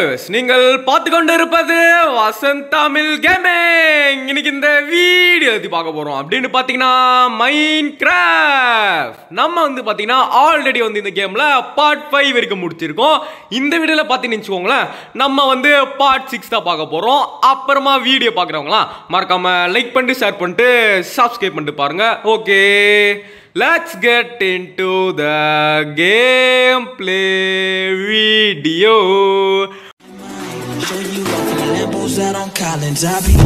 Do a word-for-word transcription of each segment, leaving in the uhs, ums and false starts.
Viewers, நீங்கள் பார்த்து கொண்டு இருப்பது வசந்த் தமிழ் கேமிங். இன்னைக்கு இந்த வீடியோ பத்தி பார்க்க போறோம் அப்படின்னு பாத்தீங்கன்னா மைன்கிராஃப்ட். நம்ம வந்து பாத்தீங்கன்னா ஆல்ரெடி வந்து இந்த கேம்ல பார்ட் ஃபைவ் வரைக்கும் முடிச்சிருக்கோம். இந்த வீடியோல பாத்தீங்கன்னு வச்சுக்கோங்களேன், நம்ம வந்து பார்ட் சிக்ஸ் தான் பார்க்க போறோம். அப்புறமா வீடியோ பார்க்குறவங்களாம் மறக்காம லைக் பண்ணிட்டு ஷேர் பண்ணிட்டு சப்ஸ்கிரைப் பண்ணிட்டு பாருங்க. Okay, let's get into the gameplay video. Show you off in the Lambos out on Collins. I be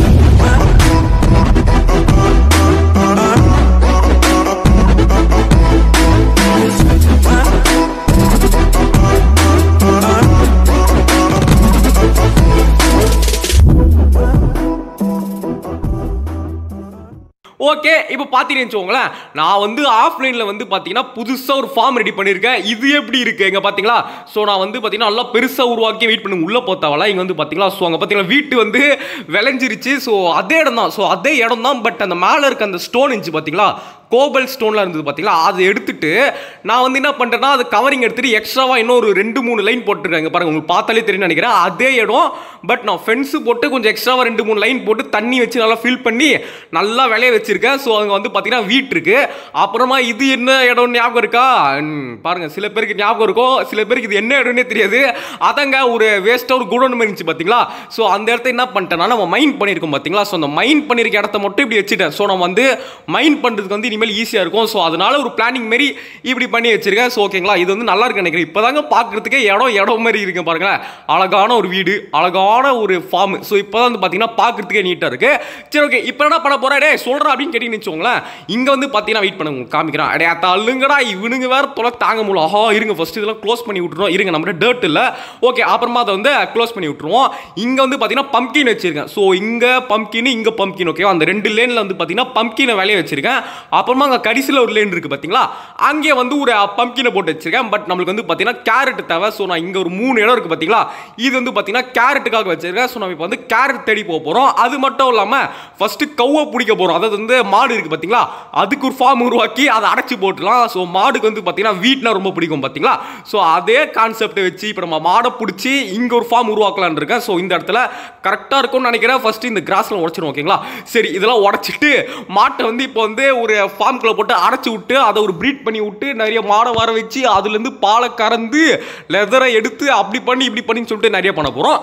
okay. இப்போ பார்த்தீங்கன்னு வச்சுக்கோங்களேன், நான் வந்து ஆஃப்லைனில் வந்து பார்த்தீங்கன்னா புதுசாக ஒரு ஃபார்ம் ரெடி பண்ணியிருக்கேன். இது எப்படி இருக்குது எங்கே பார்த்தீங்களா? ஸோ நான் வந்து பார்த்தீங்கன்னா நல்லா பெருசாக உருவாக்கி வெயிட் பண்ணி உள்ளே போத்தாவல இங்கே வந்து பார்த்தீங்களா, ஸோ அங்கே பார்த்தீங்கன்னா வீட்டு வந்து விளைஞ்சிருச்சு. ஸோ அதே இடம் தான், ஸோ அதே இடம் தான். பட் அந்த மேலே இருக்க அந்த ஸ்டோன் இருந்துச்சு பார்த்தீங்களா, கோபல் ஸ்டோன்லாம் இருந்தது பார்த்தீங்களா, அதை எடுத்துட்டு நான் வந்து என்ன பண்ணுறேன்னா அது கவரிங் எடுத்துட்டு எக்ஸ்ட்ராவாக இன்னும் ஒரு ரெண்டு மூணு லைன் போட்டுருக்காங்க பாருங்க, உங்களுக்கு பார்த்தாலே தெரியும் நினைக்கிறேன். அதே இடம் பட் நான் ஃபென்ஸு போட்டு கொஞ்சம் எக்ஸ்ட்ராவாக ரெண்டு மூணு லைன் போட்டு தண்ணி வச்சு நல்லா ஃபில் பண்ணி நல்லா விளைய வச்சிருக்கேன். ஸோ அங்கே வந்து பார்த்தீங்கன்னா வீட்டு இருக்கு. அப்புறமா இது என்ன இடம் ஞாபகம் இருக்கா பாருங்க, சில பேருக்கு ஞாபகம் இருக்கும், சில பேருக்கு இது என்ன இடம்னே தெரியாது. அதங்க ஒரு வேஸ்ட்டாக ஒரு குடோன் மாதிரி இருந்துச்சு பார்த்தீங்களா. ஸோ அந்த இடத்த என்ன பண்ணிட்டேன்னா நம்ம மைண்ட் பண்ணியிருக்கோம் பார்த்தீங்களா. ஸோ அந்த மைண்ட் பண்ணியிருக்க இடத்த மட்டும் இப்படி வச்சுட்டேன். ஸோ நம்ம வந்து மைண்ட் பண்ணுறதுக்கு வந்து இனிமேல் ஈஸியாக இருக்கும். ஸோ அதனால ஒரு பிளானிங் மாரி இப்படி பண்ணி வச்சிருக்கேன். ஸோ ஓகேங்களா, இது வந்து நல்லா இருக்கு நினைக்கிறேன். இப்போதாங்க பார்க்கறதுக்கே இடம் இடம் மாதிரி இருக்கு பாருங்களேன். அழகான ஒரு வீடு, அழகான ஒரு ஃபார்ம். ஸோ இப்போதான் வந்து பார்த்தீங்கன்னா பார்க்கறதுக்கே நீட்டாக இருக்கு. சரி ஓகே, இப்போ என்ன பண்ண போறேன் டே சொல்கிறேன் அப்படின்னு கேட்டீங்கன்னு வச்சுக்கோங்களேன். இங்கே வந்து பார்த்தீங்கன்னா வெயிட் பண்ணுங்க, காமிக்கிறேன். அடே தள்ளுங்கடா, இவனுங்க வேற தொலை தாங்க முடியல. ஆஹா இருங்க, ஃபர்ஸ்ட் இதெல்லாம் க்ளோஸ் பண்ணி விட்டுருவோம். இருங்க, நம்ம டர்ட் இல்லை. ஓகே, அப்புறமா அதை வந்து க்ளோஸ் பண்ணி விட்டுருவோம். இங்கே வந்து பார்த்தீங்கன்னா பம்ப்கின் வச்சிருக்கேன். ஸோ இங்கே பம்ப்கின், இங்கே பம்ப்கின். ஓகே, அந்த ரெண்டு லேனில் வந்து பார்த்தீங்கன்னா பம்ப்கினை வேலையை வச்சிருக்கேன். அப்புறமா அங்கே கடைசியில் ஒரு லேன் இருக்கு பார்த்தீங்களா, அங்கே வந்து ஒரு பம்ப்கினை போட்டு வச்சிருக்கேன். பட் நம்மளுக்கு வந்து பார்த்தீங்கன்னா கேரட் தேவை. ஸோ நான் இங்கே ஒரு மூணு இடம் இருக்கு பார்த்தீங்களா, இது வந்து பார்த்தீங்கன்னா கேரட்டுக்காக வச்சிருக்கேன். ஸோ நம்ம இப்போ வந்து கேரட் தேடி போக போகிறோம். அது மட்டும் இல்லாமல் ஃபர்ஸ்ட் கவ்வை பிடிக்க போகிறோம். அதாவது வந்து மாடு இருக்கு பார்த்தீங்களா, அதுக்கு ஒரு ஃபார்ம் உருவாக்கி அதை அடைச்சி போட்டுலாம். ஸோ மாடுக்கு வந்து பார்த்தீங்கன்னா வீட்னா ரொம்ப பிடிக்கும் பார்த்தீங்களா. ஸோ அதே கான்செப்டை வச்சு இப்போ நம்ம மாடை பிடிச்சி இங்கே ஒரு ஃபார்ம் உருவாக்கலான்னு இருக்கேன். ஸோ இந்த இடத்துல கரெக்டாக இருக்கும்னு நினைக்கிறேன். ஃபர்ஸ்ட் இந்த கிராஸ்லாம் உடச்சிடும். ஓகேங்களா, சரி இதெல்லாம் உடச்சிட்டு மாட்டை வந்து இப்போ வந்து ஒரு ஃபார்ம்குள்ளே போட்டு அடைச்சி விட்டு அதை ஒரு ப்ரீட் பண்ணி விட்டு நிறைய மாடை வர வச்சு அதுலேருந்து பாலை கறந்து லெதரை எடுத்து அப்படி பண்ணி இப்படி பண்ணின்னு சொல்லிட்டு நிறைய பண்ண போகிறோம்.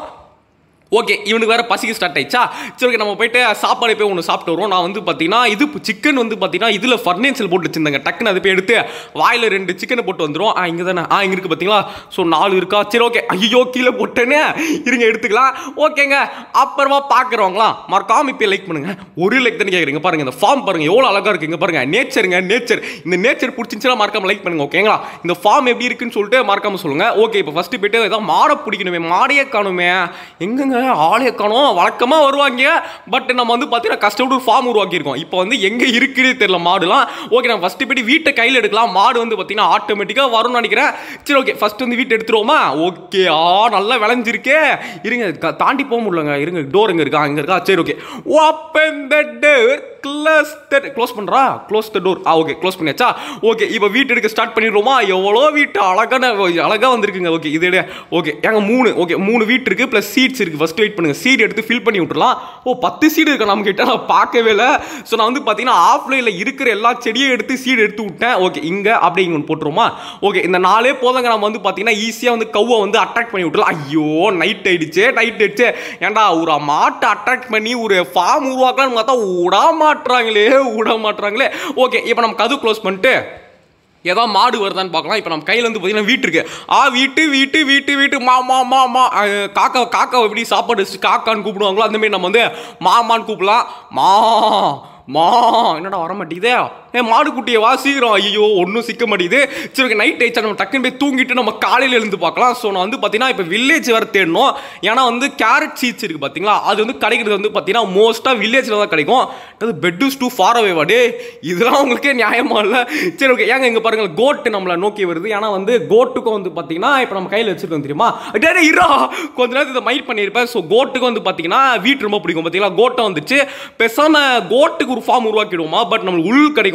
ஓகே, இவனுக்கு வேறு பசிக்கு ஸ்டார்ட் ஆயிடுச்சா. சரி ஓகே, நம்ம போயிட்டு சாப்பாடு போய் ஒன்று சாப்பிட்டு வருவோம். நான் வந்து பார்த்தீங்கன்னா இது சிக்கன் வந்து பார்த்தீங்கன்னா இதில் ஃபர்னேச்சல் போட்டு வச்சுருந்தாங்க. டக்குன்னு அது போய் எடுத்து வாயில் ரெண்டு சிக்கனை போட்டு வந்துடும். ஆ இங்கே தானே, ஆ இங்கே இருக்குது பார்த்தீங்களா. ஸோ நாலு இருக்கா. சரி ஓகே, ஐயோ கீழே போட்டேன்னு இருங்க எடுத்துக்கலாம். ஓகேங்க, அப்புறமா பார்க்குறவங்களாம் மறக்காம இப்போ லைக் பண்ணுங்க. ஒரு லைக் தானே கேட்குறீங்க பாருங்க, இந்த ஃபார்ம் பாருங்க எவ்வளோ அழகாக இருக்குங்க பாருங்க. நேச்சருங்க நேச்சர், இந்த நேச்சர் பிடிச்சிருந்துச்சுன்னா மறக்காம லைக் பண்ணுங்க. ஓகேங்களா, இந்த ஃபார்ம் எப்படி இருக்குன்னு சொல்லிட்டு மறக்காம சொல்லுங்க. ஓகே, இப்போ ஃபர்ஸ்ட் போயிட்டு ஏதாவது மாடை பிடிக்கணுமே, மாடையே காணுமே, எங்கங்க ஆளே காணோம். வழக்கமாக வருவாங்க, பட் நம்ம வந்து பார்த்தீங்கன்னா கஷ்டப்பட்டு ஒரு ஃபார்ம் உருவாக்கியிருக்கோம். இப்போ வந்து எங்கே இருக்குன்னு தெரியல மாடுலாம். ஓகே, நம்ம ஃபஸ்ட்டு போய்ட்டு வீட்டை கையில் எடுக்கலாம். மாடு வந்து பார்த்தீங்கன்னா ஆட்டோமேட்டிக்காக வரும்னு நினைக்கிறேன். சரி ஓகே, ஃபஸ்ட்டு வந்து வீட்டை எடுத்துருவோமா. ஓகே, ஆ நல்லா விளைஞ்சிருக்கே. இருங்க தாண்டி போக முடியலங்க, இருங்க டோர் எங்கே இருக்கா, அங்கே இருக்கா. சரி okay, open the door, close the close பண்ணுறா க்ளோஸ் த டோர். ஆ ஓகே, க்ளோஸ் பண்ணியாச்சா. ஓகே, இப்போ வீட்டு எடுக்க ஸ்டார்ட் பண்ணிடுவோமா. எவ்வளோ வீட்டு அழகான அழகாக வந்துருக்குங்க. ஓகே இது ஓகே எங்க மூணு ஓகே மூணு வீட்டு இருக்குது ப்ளஸ் சீட்ஸ் இருக்குது. ஃபஸ்ட் வெயிட் பண்ணுங்கள், சீட் எடுத்து ஃபில் பண்ணி விட்டுலாம். ஓ பத்து சீடு இருக்கு நம்ம கிட்ட, நான் பார்க்கவே இல்லை. ஸோ நான் வந்து பார்த்தீங்கன்னா ஆஃப்லைனில் இருக்கிற எல்லா செடியும் எடுத்து சீடு எடுத்து விட்டேன். ஓகே, இங்கே அப்படியே இங்கே ஒன்று போட்டுருமா. ஓகே, இந்த நாளே போதாங்க, நம்ம வந்து பார்த்தீங்கன்னா ஈஸியாக வந்து கவ்வை வந்து அட்ராக்ட் பண்ணி விட்டுலாம். ஐயோ நைட் ஆயிடுச்சு நைட் ஆயிடுச்சு ஏன்டா ஒரு மாட்டை அட்ராக்ட் பண்ணி ஒரு ஃபார்ம் உருவாக்கலாம்னு பார்த்தா விட மாட்டுறாங்களே விட மாட்டுறாங்களே. ஓகே, இப்போ நம்ம கதவு க்ளோஸ் பண்ணிட்டு ஏதோ மாடு வருதான்னு பார்க்கலாம். இப்போ நம்ம கையில் வந்து பார்த்தீங்கன்னா வீட்டு இருக்கு. ஆ வீட்டு வீட்டு வீட்டு வீட்டு மாமா மாமா காக்கா காக்கா எப்படி சாப்பாடு வச்சு காக்கான்னு கூப்பிடுவாங்களோ அந்த மாதிரி நம்ம வந்து மாமான்னு கூப்பிடலாம். மா மா என்னடா வர மாட்டேங்குதே, ஏ மாடு குட்டியை வா சீக்கிரம். ஐயோ ஒன்றும் சிக்க மாட்டேங்குது. சரி ஓகே, நைட் ஆயிடுச்சா, நம்ம டக்குன்னு போய் தூங்கிட்டு நம்ம காலையில் எழுந்து பார்க்கலாம். ஸோ நான் வந்து பார்த்தீங்கன்னா இப்போ வில்லேஜ் வேறு தேடணும். ஏன்னா வந்து கேரட் சீட்ஸ் இருக்குது பார்த்தீங்களா, அது வந்து கிடைக்கிறது வந்து பார்த்தீங்கன்னா மோஸ்ட்டாக வில்லேஜில் தான் கிடைக்கும். அது bed is too far away வாடே, இதெல்லாம் உங்களுக்கே நியாயமா இல்லை. சரி ஓகே, ஏங்க இங்கே பாருங்கள் கோட்டு நம்மளை நோக்கி வருது. ஏன்னா வந்து கோட்டுக்கும் வந்து பார்த்தீங்கன்னா இப்போ நம்ம கையில் வச்சுருக்கோம் தெரியுமா. டே இரா கொஞ்ச நேரத்தில் இதை மைட் பண்ணியிருப்பேன். ஸோ கோட்டுக்கு வந்து பார்த்தீங்கன்னா வீட்டு ரொம்ப பிடிக்கும் பார்த்தீங்களா. கோட்டை வந்துச்சு, பெசாம கோட்டுக்கு ஒரு ஃபார்ம் உருவாக்கிடுவோமா. பட் நம்மளுக்கு உள் கிடைக்கும்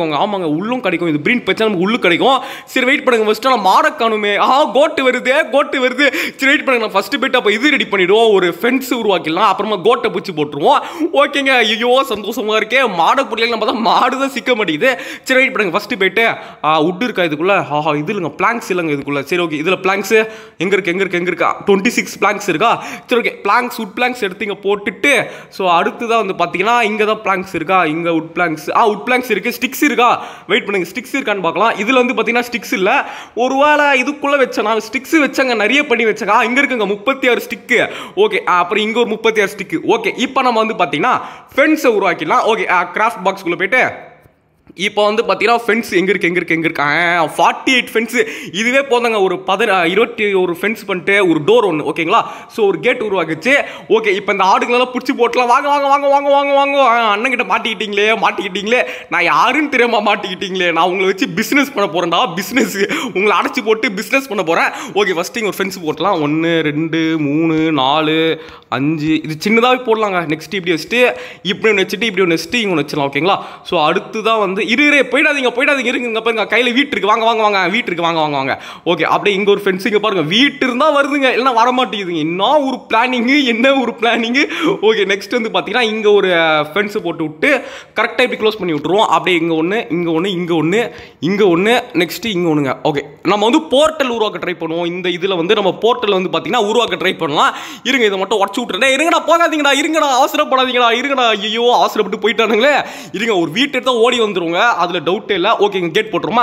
கிடைக்கும் ஆமாங்க உள்ளும் கிடைக்கும் இது பிரீட் பச்சை நமக்கு உள்ளு கிடைக்கும் சரி வெயிட் பண்ணுங்க ஃபர்ஸ்ட் நான் மாட காணுமே ஆ கோட்டு வருது கோட்டு வருது சரி வெயிட் பண்ணுங்க நான் ஃபர்ஸ்ட் போயிட்டு அப்போ இது ரெடி பண்ணிடுவோம் ஒரு ஃபென்ஸ் உருவாக்கிடலாம் அப்புறமா கோட்டை பிடிச்சி போட்டுருவோம் ஓகேங்க ஐயோ சந்தோஷமா இருக்கே மாடை பிடிக்கல நம்ம தான் மாடு தான் சிக்க மாட்டேங்குது சரி வெயிட் பண்ணுங்க ஃபர்ஸ்ட் போயிட்டு உட் இருக்கா இதுக்குள்ள ஆஹா இது இல்லைங்க பிளாங்க்ஸ் இல்லைங்க இதுக்குள்ள சரி ஓகே இதில் பிளாங்க்ஸ் எங்க இருக்கு எங்க இருக்கு எங்க இருக்கா டுவெண்ட்டி சிக்ஸ் பிளாங்க்ஸ் இருக்கா சரி ஓகே பிளாங்க்ஸ் உட் பிளாங்க்ஸ் எடுத்து இங்கே போட்டுட்டு ஸோ அடுத்துதான் வந்து பார்த்தீங்கன்னா இங்கே தான் பிளாங்க்ஸ் இருக்கா இங்கே உட் பிளாங்க்ஸ் ஆ உட் பிளாங்க்ஸ் இருக்கு ஸ்டிக்ஸ் இருக்கா வெயிட் பண்ணுங்க ஸ்டிக்ஸ் இருக்கான்னு பார்க்கலாம் இதில் வந்து பார்த்தீங்கன்னா ஸ்டிக்ஸ் இல்லை ஒருவேளை இதுக்குள்ளே வச்சேன் நான் ஸ்டிக்ஸ் வச்சாங்க நிறைய பண்ணி வச்சாங்க இங்கே இருக்குங்க முப்பத்தி ஆறு ஸ்டிக்கு ஓகே அப்புறம் இங்கே ஒரு முப்பத்தி ஆறு ஸ்டிக்கு ஓகே இப்போ நம்ம வந்து பார்த்தீங்கன்னா ஃபென்ஸை உருவாக்கிடலாம் ஓகே கிராஃப்ட் பாக்ஸ்குள்ளே போயிட்டு இப்போ வந்து பார்த்தீங்கன்னா ஃபென்ஸ் எங்கே இருக்குது எங்கே இருக்குது எங்கே இருக்கா ஃபார்ட்டி எயிட் ஃபென்ஸு இதுவே போதாங்க ஒரு பத இருபத்தி ஒரு ஃபென்ஸ் பண்ணிட்டு ஒரு டோர் ஒன்று ஓகேங்களா ஸோ ஒரு கேட் உருவாக்கிச்சு ஓகே இப்போ இந்த ஆடுகளெல்லாம் பிடிச்சி போட்டலாம் வாங்க வாங்க வாங்க வாங்க வாங்க வாங்க அண்ணங்கிட்ட மாட்டிக்கிட்டீங்களே மாட்டிக்கிட்டீங்களே நான் யாருன்னு தெரியாமல் மாட்டிக்கிட்டீங்களே நான் உங்களை வச்சு பிஸ்னஸ் பண்ண போகிறேன்டா பிஸ்னஸ் உங்களை அடைச்சி போட்டு பிஸ்னஸ் பண்ண போகிறேன் ஓகே ஃபஸ்ட்டு இங்கே ஒரு ஃபென்ஸ் போட்டலாம் ஒன்று ரெண்டு மூணு நாலு அஞ்சு இது சின்னதாகவே போடலாங்க நெக்ஸ்ட் இப்படி வச்சுட்டு இப்படி ஒன்று வச்சுட்டு இப்படி ஒன்று வச்சுட்டு இங்கே ஒன்று வச்சிடலாம் ஓகேங்களா ஸோ அடுத்து தான் வந்து இரு இரு போயிடாதீங்க போயிடாதீங்க இருங்க பாருங்க கையில் வீட்டு இருக்கு வாங்க வாங்க வாங்க வீட்டு இருக்கு வாங்க வாங்க வாங்க ஓகே அப்படியே இங்கே ஒரு ஃபென்ஸிங்க பாருங்க வீட்டு இருந்தால் வருதுங்க இல்லைன்னா வர மாட்டேங்குதுங்க என்ன ஒரு பிளானிங்கு என்ன ஒரு பிளானிங்கு ஓகே நெக்ஸ்ட் வந்து பார்த்தீங்கன்னா இங்கே ஒரு ஃபென்ஸை போட்டு விட்டு கரெக்டாக இப்படி க்ளோஸ் பண்ணி விட்டுருவோம் அப்படியே இங்கே ஒன்று இங்கே ஒன்று இங்கே ஒன்று இங்கே ஒன்று நெக்ஸ்ட்டு இங்கே ஒன்றுங்க ஓகே நம்ம வந்து போர்ட்டல் உருவாக்க ட்ரை பண்ணுவோம் இந்த இதில் வந்து நம்ம போர்ட்டல் வந்து பார்த்தீங்கன்னா உருவாக்க ட்ரை பண்ணலாம் இருங்க இதை மட்டும் உடச்சு விட்டுறேன் இருங்கடா போகாதீங்கடா இருங்கடா அவசரப்படாதீங்கடா இருங்கடா ஐயோ அவசரப்பட்டு போயிட்டானுங்களே இருங்க ஒரு வீட்டு எடுத்தால் ஓடி வந்துருங்க அதில் டவுட்டே இல்லை ஓகேங்க கேட் போட்டுருமா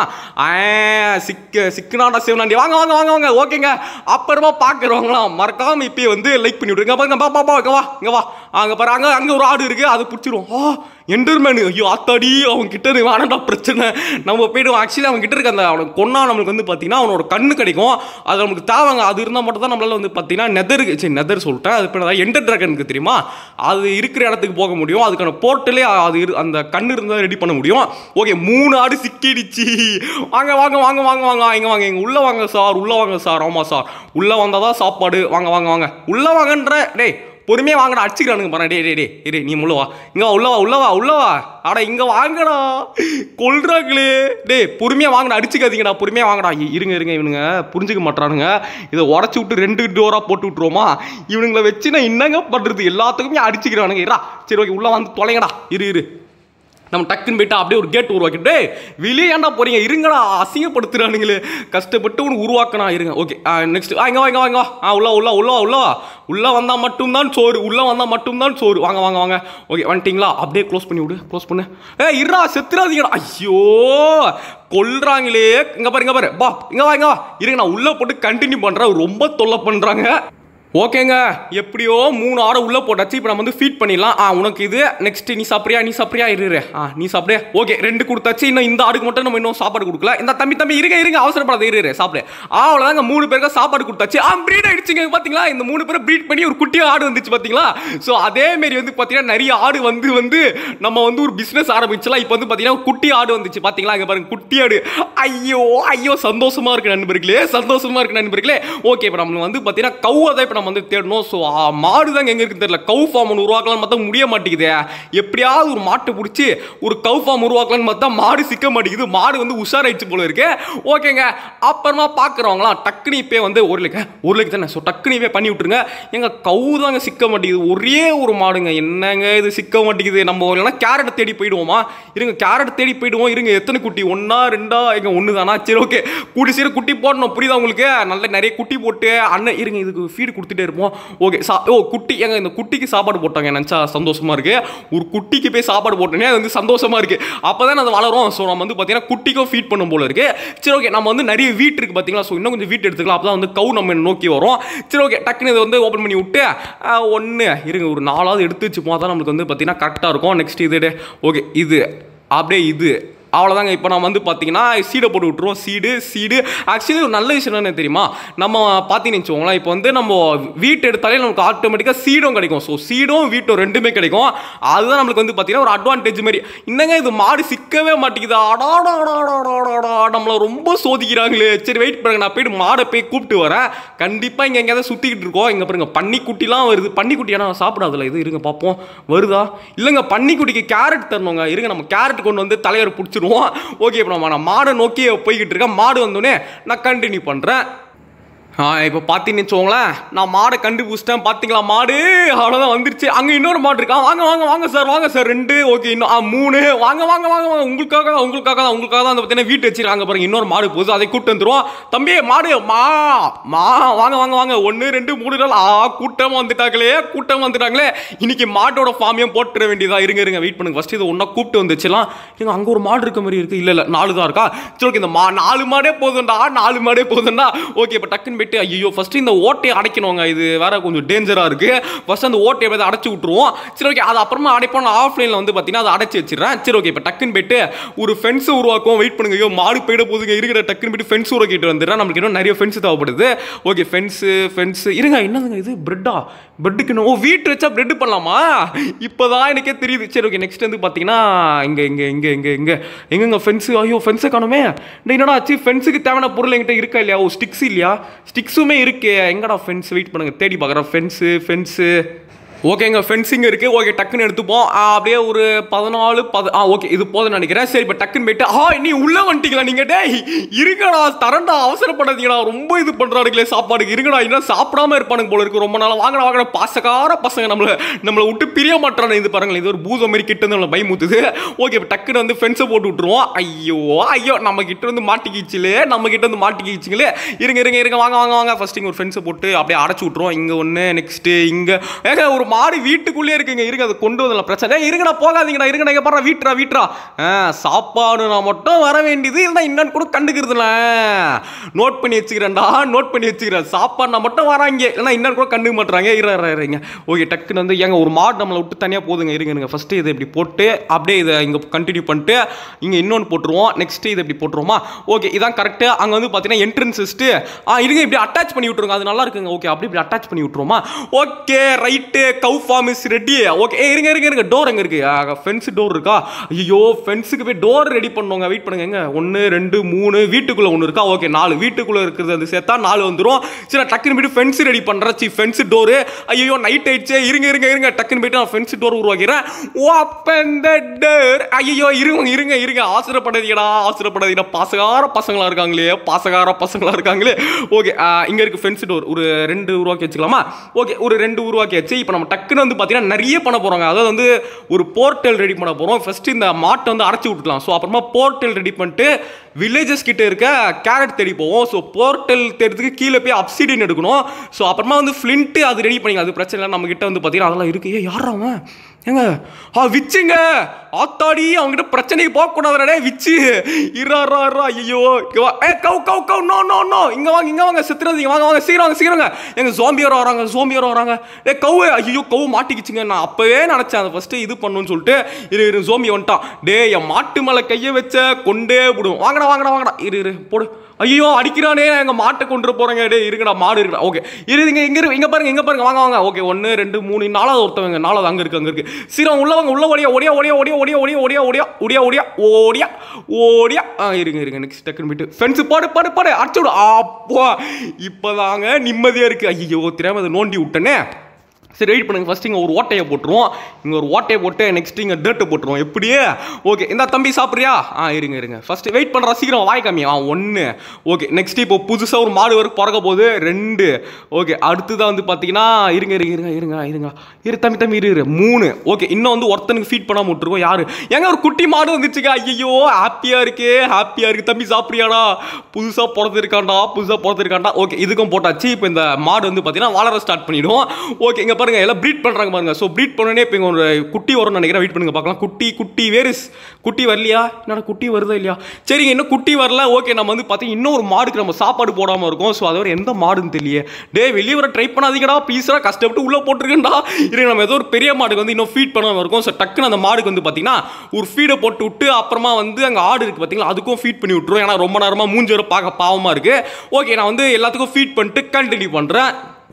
சிக்க சிக்கனாடா சேவனாண்டி வாங்க வாங்க வாங்க வாங்க ஓகேங்க அப்புறமா பார்க்குறவங்களாம் மறக்காம இப்பயே வந்து லைக் பண்ணி விடுங்க பாருங்க பா பாப்பா இங்கே வா இங்கே வா அங்கே பாரு அங்கே அங்கே ஒரு ஆடு இருக்குது அதை பிடிச்சிரும் ஆ என்டர்மேனு ஐயோ ஆத்தாடி அவன் கிட்ட இருக்கு வேணாண்டா பிரச்சனை நம்ம போய்ட்டு ஆக்சுவலி அவன் கிட்ட இருக்க அந்த அவனுக்கு கொன்னா நம்மளுக்கு வந்து பார்த்தீங்கன்னா அவனோட கண்ணு கிடைக்கும் அது நமக்கு தேவைங்க அது இருந்தால் மட்டும் தான் நம்மளால வந்து பார்த்தீங்கன்னா நெதர் சரி நெதர் சொல்லிட்டேன் அது இப்போ என்டர் ட்ராகனுக்கு தெரியுமா அது இருக்கிற இடத்துக்கு போக முடியும் அதுக்கான போர்ட்டலே அது அந்த கண்ணு இருந்தால் ரெடி பண்ண முடியும் ஓகே மூணு ஆடு சிக்கிடுச்சு வாங்க வாங்க வாங்க வாங்க வாங்க இங்கே வாங்க இங்கே உள்ளே வாங்க சார் உள்ளே வாங்க சார் ஆமாம் சார் உள்ளே வந்தால் தான் சாப்பாடு வாங்க வாங்க வாங்க உள்ளே வாங்கன்ற டேய் பொறுமையாக வாங்கடா அடிச்சுக்கிறானுங்க பாரு டே டே டே டே நீ உள்ளவா இங்கே உள்ளவா உள்ளவா உள்ளவா ஆடா இங்கே வாங்கடா கொல்றாங்களே டே பொறுமையாக வாங்கடா அடிச்சுக்காதீங்கடா பொறுமையாக வாங்கடா இருங்க இருங்க இவனுங்க புரிஞ்சுக்க மாட்டானுங்க இதை உடச்சி விட்டு ரெண்டு டோராக போட்டு விட்ருவோமா இவனுங்களை வச்சு நான் என்னங்க பண்ணுறது எல்லாத்துக்குமே அடிச்சுக்கிறானுங்க இரா சரி ஓகே உள்ளே வந்து தொலைங்கடா இரு இரு நம்ம டக்குன்னு போயிட்டா அப்படியே ஒரு கேட் உருவாக்கிட்டு வெளியே ஏன்டா போறீங்க இருங்கடா அசிங்கப்படுத்துறானுங்களே கஷ்டப்பட்டு ஒன்று உருவாக்கணும் இருங்க ஓகே நெக்ஸ்ட் இங்கே வாங்க வாங்க ஆ உள்ள உள்ள உள்ள உள்ள உள்ளே வந்தால் மட்டும்தான் சோறு உள்ளே வந்தால் மட்டும்தான் சோறு வாங்க வாங்க வாங்க ஓகே வந்துட்டிங்களா அப்படியே க்ளோஸ் பண்ணி விடு க்ளோஸ் பண்ணு ஏ இருடா செத்துறாதீங்கடா ஐயோ கொல்றாங்களே இங்கே பாரு இங்கே பாரு பா இங்கே வா இங்கே வா இருங்க நான் உள்ளே போட்டு கண்டினியூ பண்ணுறேன் ரொம்ப தொல்லை பண்ணுறாங்க ஓகேங்க எப்படியோ மூணு ஆடை உள்ளே போட்டாச்சு இப்போ நம்ம வந்து ஃபீட் பண்ணிடலாம் ஆ உனக்கு இது நெக்ஸ்ட் நீ சாப்பிட்றியா நீ சாப்பிட்றியா இரு ஆ நீ சாப்பிடு ஓகே ரெண்டு கொடுத்தாச்சு இன்னும் இந்த ஆடுக்கு மட்டும் நம்ம இன்னும் சாப்பாடு கொடுக்கல இந்த தம்பி தம்பி இருங்க இருங்க அவசரப்படாத இரு சாப்பிடு ஆ அவ்வளோதாங்க மூணு பேருக்கு சாப்பாடு கொடுத்தாச்சு ஆ ப்ரீட் ஆயிடுச்சுங்க பார்த்தீங்களா இந்த மூணு பேரை ப்ரீட் பண்ணி ஒரு குட்டி ஆடு வந்துச்சு பார்த்தீங்களா ஸோ அதேமாரி வந்து பார்த்தீங்கன்னா நிறைய ஆடு வந்து வந்து நம்ம வந்து ஒரு பிஸ்னஸ் ஆரம்பிச்சலாம் இப்போ வந்து பார்த்தீங்கன்னா குட்டி ஆடு வந்துச்சு பார்த்தீங்களா இங்கே பாருங்க குட்டி ஆடு ஐயோ ஐயோ சந்தோஷமா இருக்கு நண்பர்களே சந்தோஷமா இருக்கு நண்பர்களே ஓகே இப்போ நம்ம வந்து பார்த்தீங்கன்னா கௌவை தான் இப்போ நம்ம வந்து தேடணும் ஸோ மாடு தாங்க எங்கே இருக்குன்னு தெரியல கவு ஃபார்ம் ஒன்று உருவாக்கலாம்னு பார்த்தா முடிய மாட்டேங்குது எப்படியாவது ஒரு மாட்டை பிடிச்சி ஒரு கவு ஃபார்ம் உருவாக்கலாம்னு பார்த்தா மாடு சிக்க மாட்டேங்குது மாடு வந்து உஷாராயிடுச்சு போல இருக்கு ஓகேங்க அப்புறமா பார்க்குறவங்களாம் டக்குனு இப்போ வந்து ஒரு லட்ச ஒரு லட்சம் தானே ஸோ டக்குனு இப்போ பண்ணி விட்டுருங்க எங்க கவு தாங்க சிக்க மாட்டேங்குது ஒரே ஒரு மாடுங்க என்னங்க இது சிக்க மாட்டேங்குது நம்ம இல்லைன்னா கேரட் தேடி போயிடுவோமா இருங்க கேரட் தேடி போயிடுவோம் இருங்க எத்தனை குட்டி ஒன்னா ரெண்டா எங்க ஒன்று தானா சரி ஓகே கூடி சீர குட்டி போடணும் புரியுதா உங்களுக்கு நல்ல நிறைய குட்டி போட்டு அண்ணன் இருங்க இதுக்கு ஃபீடு கொடுத்துட்டே இருப்போம் ஓகே சா ஓ குட்டி எங்க இந்த குட்டிக்கு சாப்பாடு போட்டாங்க நினச்சா சந்தோஷமா இருக்கு ஒரு குட்டிக்கு போய் சாப்பாடு போட்டோன்னே அது வந்து சந்தோஷமா இருக்கு அப்போதான் அது வளரும் ஸோ நம்ம வந்து பார்த்தீங்கன்னா குட்டிக்கும் ஃபீட் பண்ணும் போல இருக்கு சரி ஓகே நம்ம வந்து நிறைய வீட் இருக்கு பார்த்தீங்களா ஸோ இன்னும் கொஞ்சம் வீட் எடுத்துக்கலாம் அப்போ தான் வந்து கவு நம்ம நோக்கி வரும் சரி ஓகே டக்குன்னு இதை வந்து ஓப்பன் பண்ணி விட்டு ஒன்று இருங்க ஒரு நாலாவது எடுத்து வச்சுப்போம் அதான் நம்மளுக்கு வந்து பார்த்தீங்கன்னா கரெக்டாக இருக்கும் நெக்ஸ்ட் இது ஓகே இது அப்படியே இது அவ்வளோதாங்க இப்போ நம்ம வந்து பார்த்தீங்கன்னா சீடை போட்டு விட்டுருவோம் சீடு சீடு ஆக்சுவலி ஒரு நல்ல விஷயம் என்ன தெரியுமா நம்ம பார்த்தீங்கன்னு வச்சுக்கோங்களேன் இப்போ வந்து நம்ம வீட்டு எடுத்தாலே நமக்கு ஆட்டோமேட்டிக்காக சீடும் கிடைக்கும் ஸோ சீடும் வீட்டும் ரெண்டுமே கிடைக்கும் அதுதான் நம்மளுக்கு வந்து பார்த்தீங்கன்னா ஒரு அட்வான்டேஜ் மாதிரி இன்னங்க இது மாடு சிக்கவே மாட்டேங்குது அடாடாடாடாடாடா நம்மளை ரொம்ப சோதிக்கிறாங்களே சரி வெயிட் பண்ணுங்க நான் போய்ட்டு மாடை போய் கூப்பிட்டு வரேன் கண்டிப்பாக இங்கே எங்கேயாவது சுற்றிக்கிட்டு இருக்கோம் இங்கே பாருங்க பன்னிக்குட்டிலாம் வருது பன்னிக்குட்டி ஆனால் சாப்பிடாதுல இது இருங்க பார்ப்போம் வருதா இல்லைங்க பன்னிக்குட்டிக்கு கேரட் தரணுங்க இருங்க நம்ம கேரட் கொண்டு வந்து தலைவர் பிடிச்சிருவோம் வச்சிருவோம். ஓகே இப்போ நம்ம நான் மாடை நோக்கி போய்கிட்டு இருக்கேன். மாடு வந்தோடனே நான் கண்டினியூ பண்ணுறேன். ஆ இப்போ பார்த்தீங்கன்னு வச்சுக்கோங்களேன், நான் மாடை கண்டுபிடிச்சிட்டேன். பார்த்தீங்களா மாடு அவ்வளோதான் வந்துருச்சு. அங்கே இன்னொரு மாடு இருக்கா. வாங்க வாங்க வாங்க சார் வாங்க சார் ரெண்டு ஓகே இன்னும் ஆ மூணு வாங்க வாங்க வாங்க வாங்க உங்களுக்காக தான் உங்களுக்காக தான் உங்களுக்காக தான் அந்த பார்த்தீங்கன்னா வீட்டு வச்சிருக்காங்க பாருங்க. இன்னொரு மாடு போகுது, அதை கூப்பிட்டு வந்துடுவோம். தம்பி மாடு மா மா வாங்க வாங்க வாங்க ஒன்று ரெண்டு மூணு நாள் ஆ கூட்டமாக வந்துட்டாங்களே கூட்டமாக வந்துட்டாங்களே. இன்னைக்கு மாட்டோட ஃபார்மையும் போட்டுற வேண்டியதா. இருங்க இருங்க வெயிட் பண்ணுங்க. ஃபஸ்ட்டு இது ஒன்றா கூப்பிட்டு வந்துச்சுலாம். இங்கே அங்கே ஒரு மாடு இருக்க மாதிரி இருக்குது. இல்லை இல்லை நாலு தான் இருக்கா. சரி ஓகே இந்த மா நாலு மாடே போதும்டா நாலு மாடே போதும்டா. ஓகே இப்போ டக்குன்னு ஐயோ ஃபர்ஸ்ட் இந்த ஓட்டையை அடைக்கணுங்க. இது வேற கொஞ்சம் டேஞ்சரா இருக்கு. ஃபர்ஸ்ட் அந்த ஓட்டையை போய் அடைச்சு விட்டுருவோம். சரி ஓகே அது அப்புறமா அடைப்போம். ஆஃப்லைன்ல வந்து பார்த்தீங்கன்னா அதை அடைச்சி வச்சிடறேன். சரி ஓகே இப்போ டக்குன்னு போயிட்டு ஒரு ஃபென்ஸ் உருவாக்குவோம். வெயிட் பண்ணுங்க. ஐயோ மாடு போயிட போதுங்க. இருக்கிற டக்குன்னு போயிட்டு ஃபென்ஸ் உருவாக்கிட்டு வந்துடுறேன். நமக்கு இன்னும் நிறைய ஃபென்ஸ் தேவைப்படுது. ஓகே ஃபென்ஸு ஃபென்ஸ் இருங்க. என்னதுங்க இது பிரெட்டா பிரெட்டுக்கு ஓ வீட்டு வச்சா பிரெட் பண்ணலாமா? இப்போதான் எனக்கே தெரியுது. சரி ஓகே நெக்ஸ்ட் வந்து பார்த்தீங்கன்னா இங்கே இங்கே இங்கே இங்கே இங்கே எங்கெங்க ஃபென்ஸு ஐயோ ஃபென்ஸை காணுமே. என்னடா ஆச்சு ஃபென்ஸுக்கு தேவையான பொருள் என்கிட்ட இருக்கா இல்லையா? ஓ ஸ்டிக்ஸ் இல்லையா? ஸ்டிக்ஸுமே இருக்கு. எங்கடா ஃபென்ஸ் வெயிட் பண்ணுங்க தேடி பார்க்குறேன். ஃபென்ஸு ஃபென்ஸு ஓகேங்க ஃபென்சிங் இருக்குது. ஓகே டக்குன்னு எடுத்துப்போம். அப்படியே ஒரு பதினாலு பத ஆ ஓகே இது போதும்னு நினைக்கிறேன். சரி இப்போ டக்குன்னு போயிட்டு ஆ நீ உள்ளே வந்துட்டீங்களா நீங்கள்? டே இருங்கடா தரண்டா அவசரப்படாதீங்கடா. ரொம்ப இது பண்ணுறாருங்களே சாப்பாடுக்கு. இருங்கடா இன்னும் சாப்பிடாம இருப்பானுங்க போல இருக்கு ரொம்ப நாளாக. வாங்கடா வாங்கடா பாசக்கார பசங்க நம்மளை நம்மளை விட்டு பிரிய மாட்டானு. இது பாருங்களேன் இது ஒரு பூதம் மாதிரி கிட்ட வந்து நம்மளை பயமுத்துது. ஓகே இப்போ டக்குன்னு வந்து ஃபென்ஸை போட்டு விட்டுருவோம். ஐயோ ஐயோ நம்ம கிட்ட வந்து மாட்டிக்கிச்சுலே நம்ம கிட்ட வந்து மாட்டிக்கிச்சுங்களே. இருங்க இருங்க இருங்க வாங்க வாங்க வாங்க ஃபர்ஸ்ட் இங்கே ஒரு ஃபென்ஸை போட்டு அப்படியே அடைச்சி விட்ருவோம். இங்கே ஒன்று நெக்ஸ்ட்டு இங்கே ஏங்க ஒரு மாடு வீட்டுக்குள்ளே இருக்குங்க. இருங்க அது கொண்டு வரல பிரச்சனை. இருங்கடா போகாதீங்கடா இருங்கடா இங்கே பாரு வீட்டுரா வீட்டுரா சாப்பாடுனா மட்டும் வர வேண்டியது இல்லைன்னா இன்னும் கூட கண்டுக்கிறதுல நோட் பண்ணி வச்சுக்கிறேன்டா நோட் பண்ணி வச்சுக்கிறேன். சாப்பாடுனா மட்டும் வராங்க இல்லைன்னா இன்னும் கூட கண்டுக்க மாட்டுறாங்க. இருங்க ஓகே டக்குன்னு வந்து ஏங்க ஒரு மாடு நம்மளை விட்டு தனியாக போதுங்க. இருங்க ஃபஸ்ட்டு இதை இப்படி போட்டு அப்படியே இதை இங்கே கண்டினியூ பண்ணிட்டு இங்கே இன்னொன்று போட்டுருவோம். நெக்ஸ்ட்டு இதை இப்படி போட்டுருவோமா? ஓகே இதான் கரெக்டு. அங்கே வந்து பார்த்தீங்கன்னா என்ட்ரன்ஸ் வச்சுட்டு ஆ இருங்க இப்படி அட்டாச் பண்ணி விட்டுருங்க. அது நல்லா இருக்குங்க. ஓகே அப்படி இப்படி அட்டாச் பண்ணி விட்டுருவோமா? Okay right cow farm is ready. Okay இருங்க இருங்க இருங்க டோர் எங்கே இருக்குது? ஃபென்ஸ் டோர் இருக்கா? ஐயோ ஃபென்ஸுக்கு போய் டோர் ரெடி பண்ணுவாங்க. வெயிட் பண்ணுங்க. எங்க ஒன்று ரெண்டு மூணு வீட்டுக்குள்ளே ஒன்று இருக்கா? ஓகே நாலு வீட்டுக்குள்ளே இருக்கிறது அது சேர்த்தா நாலு வந்துடும். சரி டக்குன்னு போய்ட்டு ஃபென்ஸ் ரெடி பண்ணுறேன். சி ஃபென்ஸ் டோரு ஐயோ நைட் ஆயிடுச்சு. இருங்க இருங்க இருங்க டக்குன்னு போய்ட்டு நான் ஃபென்ஸ் டோர் உருவாக்கிறேன். Open the door. ஐயோ இருங்க இருங்க இருங்க ஆசிரப்படாதீங்கடா ஆசிரப்படாதீங்கடா பாசகார பசங்களா இருக்காங்களே பாசகார பசங்களா இருக்காங்களே. ஓகே இங்கே இருக்குது ஃபென்ஸ் டோர். ஒரு ரெண்டு உருவாக்கி வச்சுக்கலாமா? ஓகே ஒரு ரெண்டு உருவாக்கியாச்சு. இப்போ நம்ம டக்குன்னு வந்து பார்த்தீங்கன்னா நிறைய பண்ண போகிறாங்க. அதாவது வந்து ஒரு போர்ட்டல் ரெடி பண்ண போகிறோம். ஃபஸ்ட்டு இந்த மாட்டை வந்து அடைச்சி விட்டுக்கலாம். ஸோ அப்புறமா போர்ட்டல் ரெடி பண்ணிட்டு வில்லேஜஸ் கிட்ட இருக்க கேரட் தேடி போவோம். ஸோ போர்ட்டல் தேடுறதுக்கு கீழே போய் அப்சிடியன் எடுக்கணும். ஸோ அப்புறமா வந்து ஃப்ளின்ட்டு அது ரெடி பண்ணிங்க. அது பிரச்சனை இல்லை. நம்ம கிட்ட வந்து பார்த்தீங்கன்னா அதெல்லாம் இருக்குது. ஏ யாராங்க ஏங்க ஆ விச்சுங்க ஆத்தாடி அவங்ககிட்ட பிரச்சனைக்கு போகக்கூடாதுடே விச்சு இரா ஐயோ ஏ கவு கவு கவு நோ நோ நோ இங்கே வாங்க இங்கே வாங்க செத்துறதுங்க வாங்க வாங்க சீக்கிரம் சீக்கிரங்க எங்க ஜோம்பியரோ வராங்க ஜோம்பியரோ வராங்க. ஏ கவு ஐயோ கவு மாட்டிக்கிச்சுங்க. நான் அப்போவே நினச்சேன் அதை ஃபஸ்ட்டு இது பண்ணணும்னு சொல்லிட்டு. இரு இரு ஜோம்பி வந்துட்டான். டே என் மாட்டு மேலே கையை வச்ச கொண்டே விடுவோம். வாங்கடா வாங்கடா வாங்கடா இரு இரு போடு. ஐயோ அடிக்கிறானே எங்கள் மாட்டை கொண்டு போகிறேங்க. டே இருக்குடா மாடு இருக்குடா. ஓகே இருங்க இங்கே இருக்கு இங்கே பாருங்க இங்கே பாருங்க வாங்க வாங்க. ஓகே ஒன்று ரெண்டு மூணு நாலாவது ஒருத்தவங்க நாலாவது அங்கே இருக்கு அங்கே இருக்கு. சீரம் உள்ளவங்க உள்ள ஓடியா ஓடியா ஓடியா ஓடியா ஓடியா ஓடியா ஓடியா ஓடியா ஓடியா ஓடியா ஓடியா ஓடியா ஆ இருங்க இருங்க நெக்ஸ்ட் டக்குன்னு போயிட்டு ஃபென்ஸ் பாடு பாடு பாடு அடிச்சு விடு. அப்போ இப்போதாங்க நிம்மதியாக இருக்குது. ஐயோ தெரியாமல் அதை நோண்டி விட்டனே. சரி வெயிட் பண்ணுங்க. ஃபஸ்ட்டு இங்கே ஒரு ஓட்டையை போட்டுருவோம். இங்கே ஒரு ஓட்டையை போட்டு நெக்ஸ்ட் இங்கே டேர்ட்டை போட்டுருவோம். எப்படியே ஓகே இந்த தம்பி சாப்பிட்றியா? ஆ இருங்க இருங்க ஃபஸ்ட்டு வெயிட் பண்ணுறா சீக்கிரம் வாய் கம்மியா. ஆ ஒன்று ஓகே நெக்ஸ்ட் இப்போ புதுசாக ஒரு மாடு வரைக்கும் பிறக்க போகுது. ரெண்டு ஓகே அடுத்ததான் வந்து பார்த்தீங்கன்னா இருங்க இருங்க இருங்க இருங்க இருங்க இரு தம்பி தம்பி இரு இரு மூணு ஓகே இன்னும் வந்து ஒருத்தனுக்கு ஃபீட் பண்ணாமல் விட்டுருக்கோம். யார் எங்க ஒரு குட்டி மாடு வந்துச்சுங்க. ஐயோ ஹாப்பியாக இருக்கே ஹாப்பியாக இருக்குது. தம்பி சாப்பிட்றியாடா? புதுசாக பிறந்திருக்காண்டா புதுசாக பிறந்திருக்காண்டா. ஓகே இதுக்கும் போட்டாச்சு. இப்போ இந்த மாடு வந்து பார்த்தீங்கன்னா வளர ஸ்டார்ட் பண்ணிவிடுவோம். ஓகே இங்கே பாருங்க எல்லாம் ப்ரீட் பண்றாங்க பாருங்க. ஸோ ப்ரீட் பண்ணனே இப்போ இங்கே ஒரு குட்டி வரும்னு நினைக்கிறேன். வெயிட் பண்ணுங்க பார்க்கலாம். குட்டி குட்டி வேறு குட்டி வரலையா? என்னடா குட்டி வருதா இல்லையா? சரிங்க இன்னும் குட்டி வரல. ஓகே நம்ம வந்து பார்த்தீங்கன்னா இன்னும் ஒரு மாடுக்கு நம்ம சாப்பாடு போடாமல் இருக்கும். ஸோ அதை எந்த மாடுன்னு தெரியல. டே வெளியே வர ட்ரை பண்ணாதீங்கடா பீஸாக கஷ்டப்பட்டு உள்ளே போட்டுருக்கேன்டா. இருங்க நம்ம ஏதோ ஒரு பெரிய மாடுக்கு வந்து இன்னும் ஃபீட் பண்ணாமல் இருக்கும். ஸோ டக்குன்னு அந்த மாடுக்கு வந்து பார்த்தீங்கன்னா ஒரு ஃபீடை போட்டு விட்டு அப்புறமா வந்து அங்கே ஆடு இருக்குது பார்த்தீங்களா அதுக்கும் ஃபீட் பண்ணி விட்டுரும். ஏன்னா ரொம்ப நேரமாக மூஞ்சி வர பார்க்க பாவமாக இருக்குது. ஓகே நான் வந்து எல்லாத்துக்கும் ஃபீட் பண்ணிட்டு கண்டினியூ பண்ணுறேன்.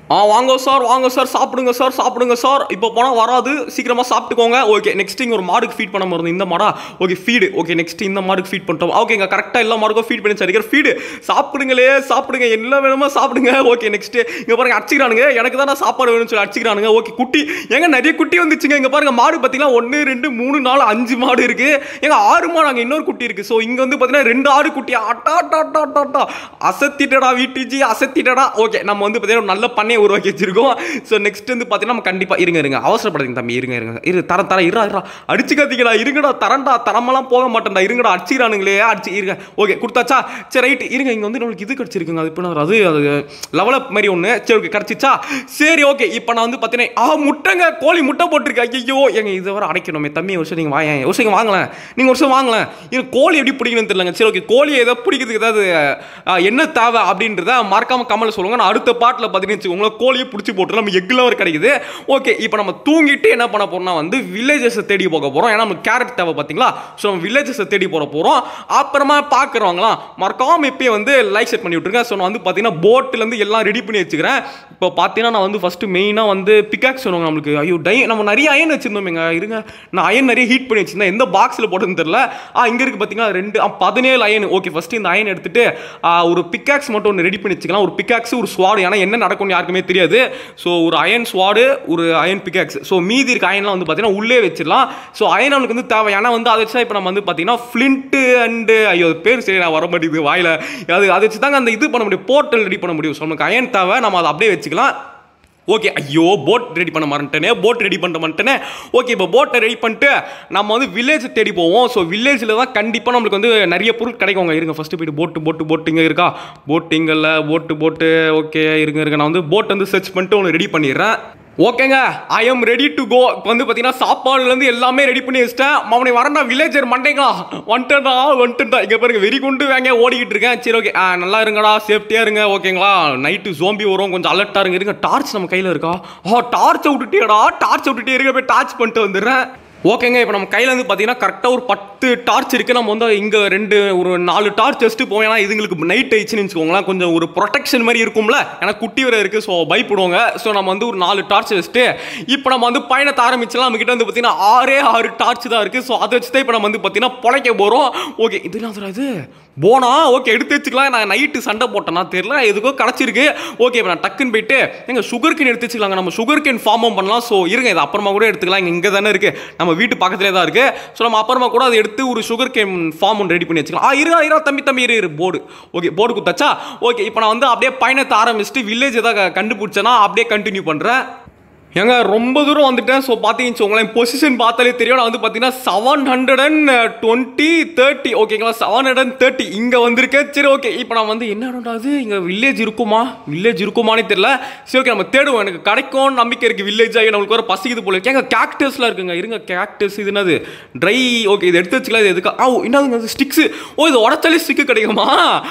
ஆ வாங்க சார் வாங்க சார் சாப்பிடுங்க சார் சாப்பிடுங்க சார் இப்போ போனால் வராது சீக்கிரமாக சாப்பிட்டுக்கோங்க ஓகே நெக்ஸ்ட் இங்கே ஒரு மாடுக்கு ஃபீட் பண்ண மாதிரி இந்த மாடா ஓகே ஃபீடு ஓகே நெக்ஸ்ட் இந்த மாடுக்கு ஃபீட் பண்ணிட்டோம் ஓகேங்க கரெக்டாக எல்லா மாடுக்கும் ஃபீட் பண்ணி சரிக்கிற ஃபீடு சாப்பிடுங்களே சாப்பிடுங்க என்ன வேணுமோ சாப்பிடுங்க ஓகே நெக்ஸ்ட் இங்கே பாருங்க அடிச்சிக்கிறானுங்க எனக்கு தான் சாப்பாடு வேணும்னு சொல்லி அடிச்சிக்கிறானுங்க ஓகே குட்டி எங்க நிறைய குட்டி வந்துச்சுங்க இங்கே பாருங்க மாடு பார்த்தீங்கன்னா ஒன்று ரெண்டு மூணு நாலு அஞ்சு மாடு இருக்கு எங்க ஆறு மாடு அங்கே இன்னொரு குட்டி இருக்கு ஸோ இங்கே வந்து பார்த்தீங்கன்னா ரெண்டு ஆடு குட்டி அட்டா டாட்டா டாட்டா அசத்திட்டடா வீட்டுஜி அசத்திட்டடா ஓகே நம்ம வந்து பார்த்தீங்கன்னா நல்ல பண்ணை உருவாக்கி வச்சிருக்கோம் ஸோ நெக்ஸ்ட் வந்து பார்த்தீங்கன்னா நம்ம கண்டிப்பாக இருங்க இருங்க அவசரப்படாதீங்க தம்பி இருங்க இருங்க இரு தர தர இருடா இருடா அடிச்சுக்காதீங்கடா இருங்கடா தரண்டா தரமெல்லாம் போக மாட்டேன்டா இருங்கடா அடிச்சுக்கிறானுங்களே அடிச்சு இருங்க ஓகே கொடுத்தாச்சா சரி ரைட் இருங்க இங்கே வந்து நம்மளுக்கு இது கிடச்சிருக்குங்க அது இப்போ அது அது லெவலப் மாதிரி ஒன்று சரி ஓகே கிடச்சிச்சா சரி ஓகே இப்போ நான் வந்து பார்த்தீங்கன்னா ஆ முட்டைங்க கோழி முட்டை போட்டிருக்கேன் ஐயோ எங்க இதை வர அடைக்கணுமே தம்பி ஒரு வருஷம் நீங்கள் வாங்க ஒரு வருஷம் வாங்கலாம் நீங்கள் ஒரு வருஷம் வாங்கலாம் இது கோழி எப்படி பிடிக்கணும்னு தெரியலங்க சரி ஓகே கோழி ஏதோ பிடிக்கிறதுக்கு ஏதாவது என்ன தேவை அப்படின்றத மறக்காம கமெண்ட்ல சொல்லுங்க நான் அடுத்த பாட்டில் பார்த்தீங்கன்னு வச்சுக்கோங்களேன் கோழியை பிடிச்சி போட்டு நம்ம எக்ல வர கிடைக்குது ஓகே இப்போ நம்ம தூங்கிட்டு என்ன பண்ண போறோம்னா வந்து வில்லேஜஸை தேடி போக போறோம் ஏன்னா நமக்கு கேரட் தேவை பார்த்தீங்களா ஸோ நம்ம வில்லேஜஸை தேடி போற போறோம் அப்புறமா பார்க்குறவங்களாம் மறக்காம இப்பயே வந்து லைக் செட் பண்ணி விட்டுருங்க ஸோ நான் வந்து பார்த்தீங்கன்னா போட்லேருந்து எல்லாம் ரெடி பண்ணி வச்சுக்கிறேன் இப்போ பார்த்தீங்கன்னா நான் வந்து ஃபர்ஸ்ட் மெயினாக வந்து பிகாக்ஸ் சொல்லுவாங்க நம்மளுக்கு ஐயோ டை நம்ம நிறைய அயன் வச்சிருந்தோமேங்க இருங்க நான் அயன் நிறைய ஹீட் பண்ணி வச்சிருந்தேன் எந்த பாக்ஸில் போட்டதுன்னு தெரியல ஆ இங்கே இருக்கு பார்த்தீங்கன்னா ரெண்டு பதினேழு அயன் ஓகே ஃபர்ஸ்ட் இந்த அயன் எடுத்துட்டு ஒரு பிகாக்ஸ் மட்டும் ஒன்று ரெடி பண்ணி வச்சுக்கலாம் ஒரு பிகாக்ஸ் ஒரு ஸ்வாடு ஏன்னா என்ன நடக்கும்னு யாருக்குமே தெரியாது ஸோ ஒரு அயன் ஸ்வாடு ஒரு அயன் பிகாக்ஸ் ஸோ மீதி இருக்க அயன்லாம் வந்து பார்த்தீங்கன்னா உள்ளே வச்சிடலாம் ஸோ அயன் நம்மளுக்கு வந்து தேவை ஏன்னா வந்து அதை வச்சா இப்போ நம்ம வந்து பார்த்தீங்கன்னா ஃப்ளின்ட்டு அண்டு ஐயோ பேர் சரி நான் வர மாட்டேங்குது வாயில் அது அதை வச்சு தாங்க அந்த இது பண்ண முடியும் போர்ட்டல் ரெடி பண்ண முடியும் ஸோ நமக்கு அயன் தேவை நம்ம அதை அப்படியே வச்சுக்கலாம் ஓகே ஐயோ போட் ரெடி பண்ண மாட்டேனே போட் ரெடி பண்ண மாட்டேனே ஓகே இப்போ போட்டை ரெடி பண்ணிட்டு நம்ம வந்து வில்லேஜ் தேடி போவோம் ஸோ வில்லேஜில் தான் கண்டிப்பாக நம்மளுக்கு வந்து நிறைய பொருள் கிடைக்குங்க இருங்க ஃபஸ்ட்டு போய்ட்டு போட்டு போட்டு போட்டு இங்கே இருக்கா போட்டிங்கல்ல போட்டு போட்டு ஓகே இருங்க இருங்க நான் வந்து போட் வந்து சர்ச் பண்ணிட்டு ஒன்று ரெடி பண்ணிடுறேன் ஓகேங்க I am ready to go இப்போ வந்து பார்த்தீங்கன்னா சாப்பாடுலேருந்து எல்லாமே ரெடி பண்ணி வச்சிட்டேன் அவனை வரண்டா வில்லேஜர் மண்டேங்களா வந்துட்டா வந்துட்டா இங்கே பாருங்க வெறி கொண்டு வேங்க ஓடிக்கிட்டு இருக்கேன் சரி ஓகே நல்லா இருங்கடா சேஃப்டியாக இருங்க ஓகேங்களா நைட்டு ஜோம்பி வரும் கொஞ்சம் அலர்ட்டாக இருங்க இருங்க டார்ச் நம்ம கையில் இருக்கா ஆ டார்ச்சை விட்டுட்டேடா டார்ச் விட்டுட்டே இருக்க போய் டார்ச் பண்ணிட்டு வந்துடுறேன் ஓகேங்க இப்போ நம்ம கையில் வந்து பார்த்தீங்கன்னா கரெக்டாக ஒரு பத்து டார்ச் இருக்குது நம்ம வந்து இங்கே ரெண்டு ஒரு நாலு டார்ச் வச்சுட்டு போவோம் ஏன்னா இதுங்களுக்கு நைட் ஆயிடுச்சுன்னு வச்சுக்கோங்களேன் கொஞ்சம் ஒரு ப்ரொடெக்ஷன் மாதிரி இருக்கும்ல ஏன்னா குட்டி வரை இருக்குது ஸோ பயப்படுவாங்க ஸோ நம்ம வந்து ஒரு நாலு டார்ச் வச்சுட்டு இப்போ நம்ம வந்து பயணத்தை ஆரம்பிச்சலாம் நம்மக்கிட்ட வந்து பார்த்தீங்கன்னா ஆறே ஆறு டார்ச் தான் இருக்குது ஸோ அதை வச்சு தான் இப்போ நம்ம வந்து பார்த்தீங்கன்னா பொழைக்க போகிறோம் ஓகே இதெல்லாம் இது போனா ஓகே எடுத்து வச்சுக்கலாம் நான் நைட்டு சண்டை போட்டேன்னா தெரியல எதுக்கோ கிடச்சிருக்கு ஓகே இப்போ நான் டக்குன்னு போயிட்டு எங்கள் சுகர் கேன் எடுத்து வச்சுக்கலாங்க நம்ம சுகர் கேன் ஃபார்மும் பண்ணலாம் ஸோ இருங்க இது அப்புறமா கூட எடுத்துக்கலாம் இங்கே இங்கே தானே இருக்குது நம்ம வீட்டு பக்கத்துலேயே தான் இருக்குது ஸோ நம்ம அப்புறமா கூட அதை எடுத்து ஒரு சுகர் கேன் ஃபார்ம் ஒன்று ரெடி பண்ணி வச்சுக்கலாம் ஆ இரா இரா தம்பி தம்பி இரு போர்டு ஓகே போர்டு குத்தாச்சா ஓகே இப்போ நான் வந்து அப்படியே பயணத்தை ஆரம்பிச்சுட்டு வில்லேஜ் எதாவது கண்டுபிடிச்சேன்னா அப்படியே கண்டினியூ பண்ணுறேன் ஏங்க ரொம்ப தூரம் வந்துட்டேன் ஸோ பார்த்தீங்கன்னு உங்களை பொசிஷன் பார்த்தாலே தெரியும் நான் வந்து பார்த்தீங்கன்னா seven hundred and twenty thirty ஓகேங்களா செவன் ஹண்ட்ரட் அண்ட் தேர்ட்டி இங்கே வந்திருக்கேன் சரி ஓகே இப்போ நான் வந்து என்னடாது இங்கே வில்லேஜ் இருக்குமா வில்லேஜ் இருக்குமானே தெரியல சரி ஓகே நம்ம தேடுவோம் எனக்கு கிடைக்கும் நம்பிக்கை இருக்குது வில்லேஜ் ஆகி நம்மளுக்கு வர பசிக்குது போல இருக்கு எங்க கேக்டஸ்லாம் இருக்குங்க இருங்க கேக்டஸ் இது என்னது ட்ரை ஓகே இது எடுத்து வச்சுக்கலாம் இது எதுக்கு ஆ என்னதுங்க ஸ்டிக்ஸு ஓ இது உடச்சாலே ஸ்டிக்கு கிடைக்குமா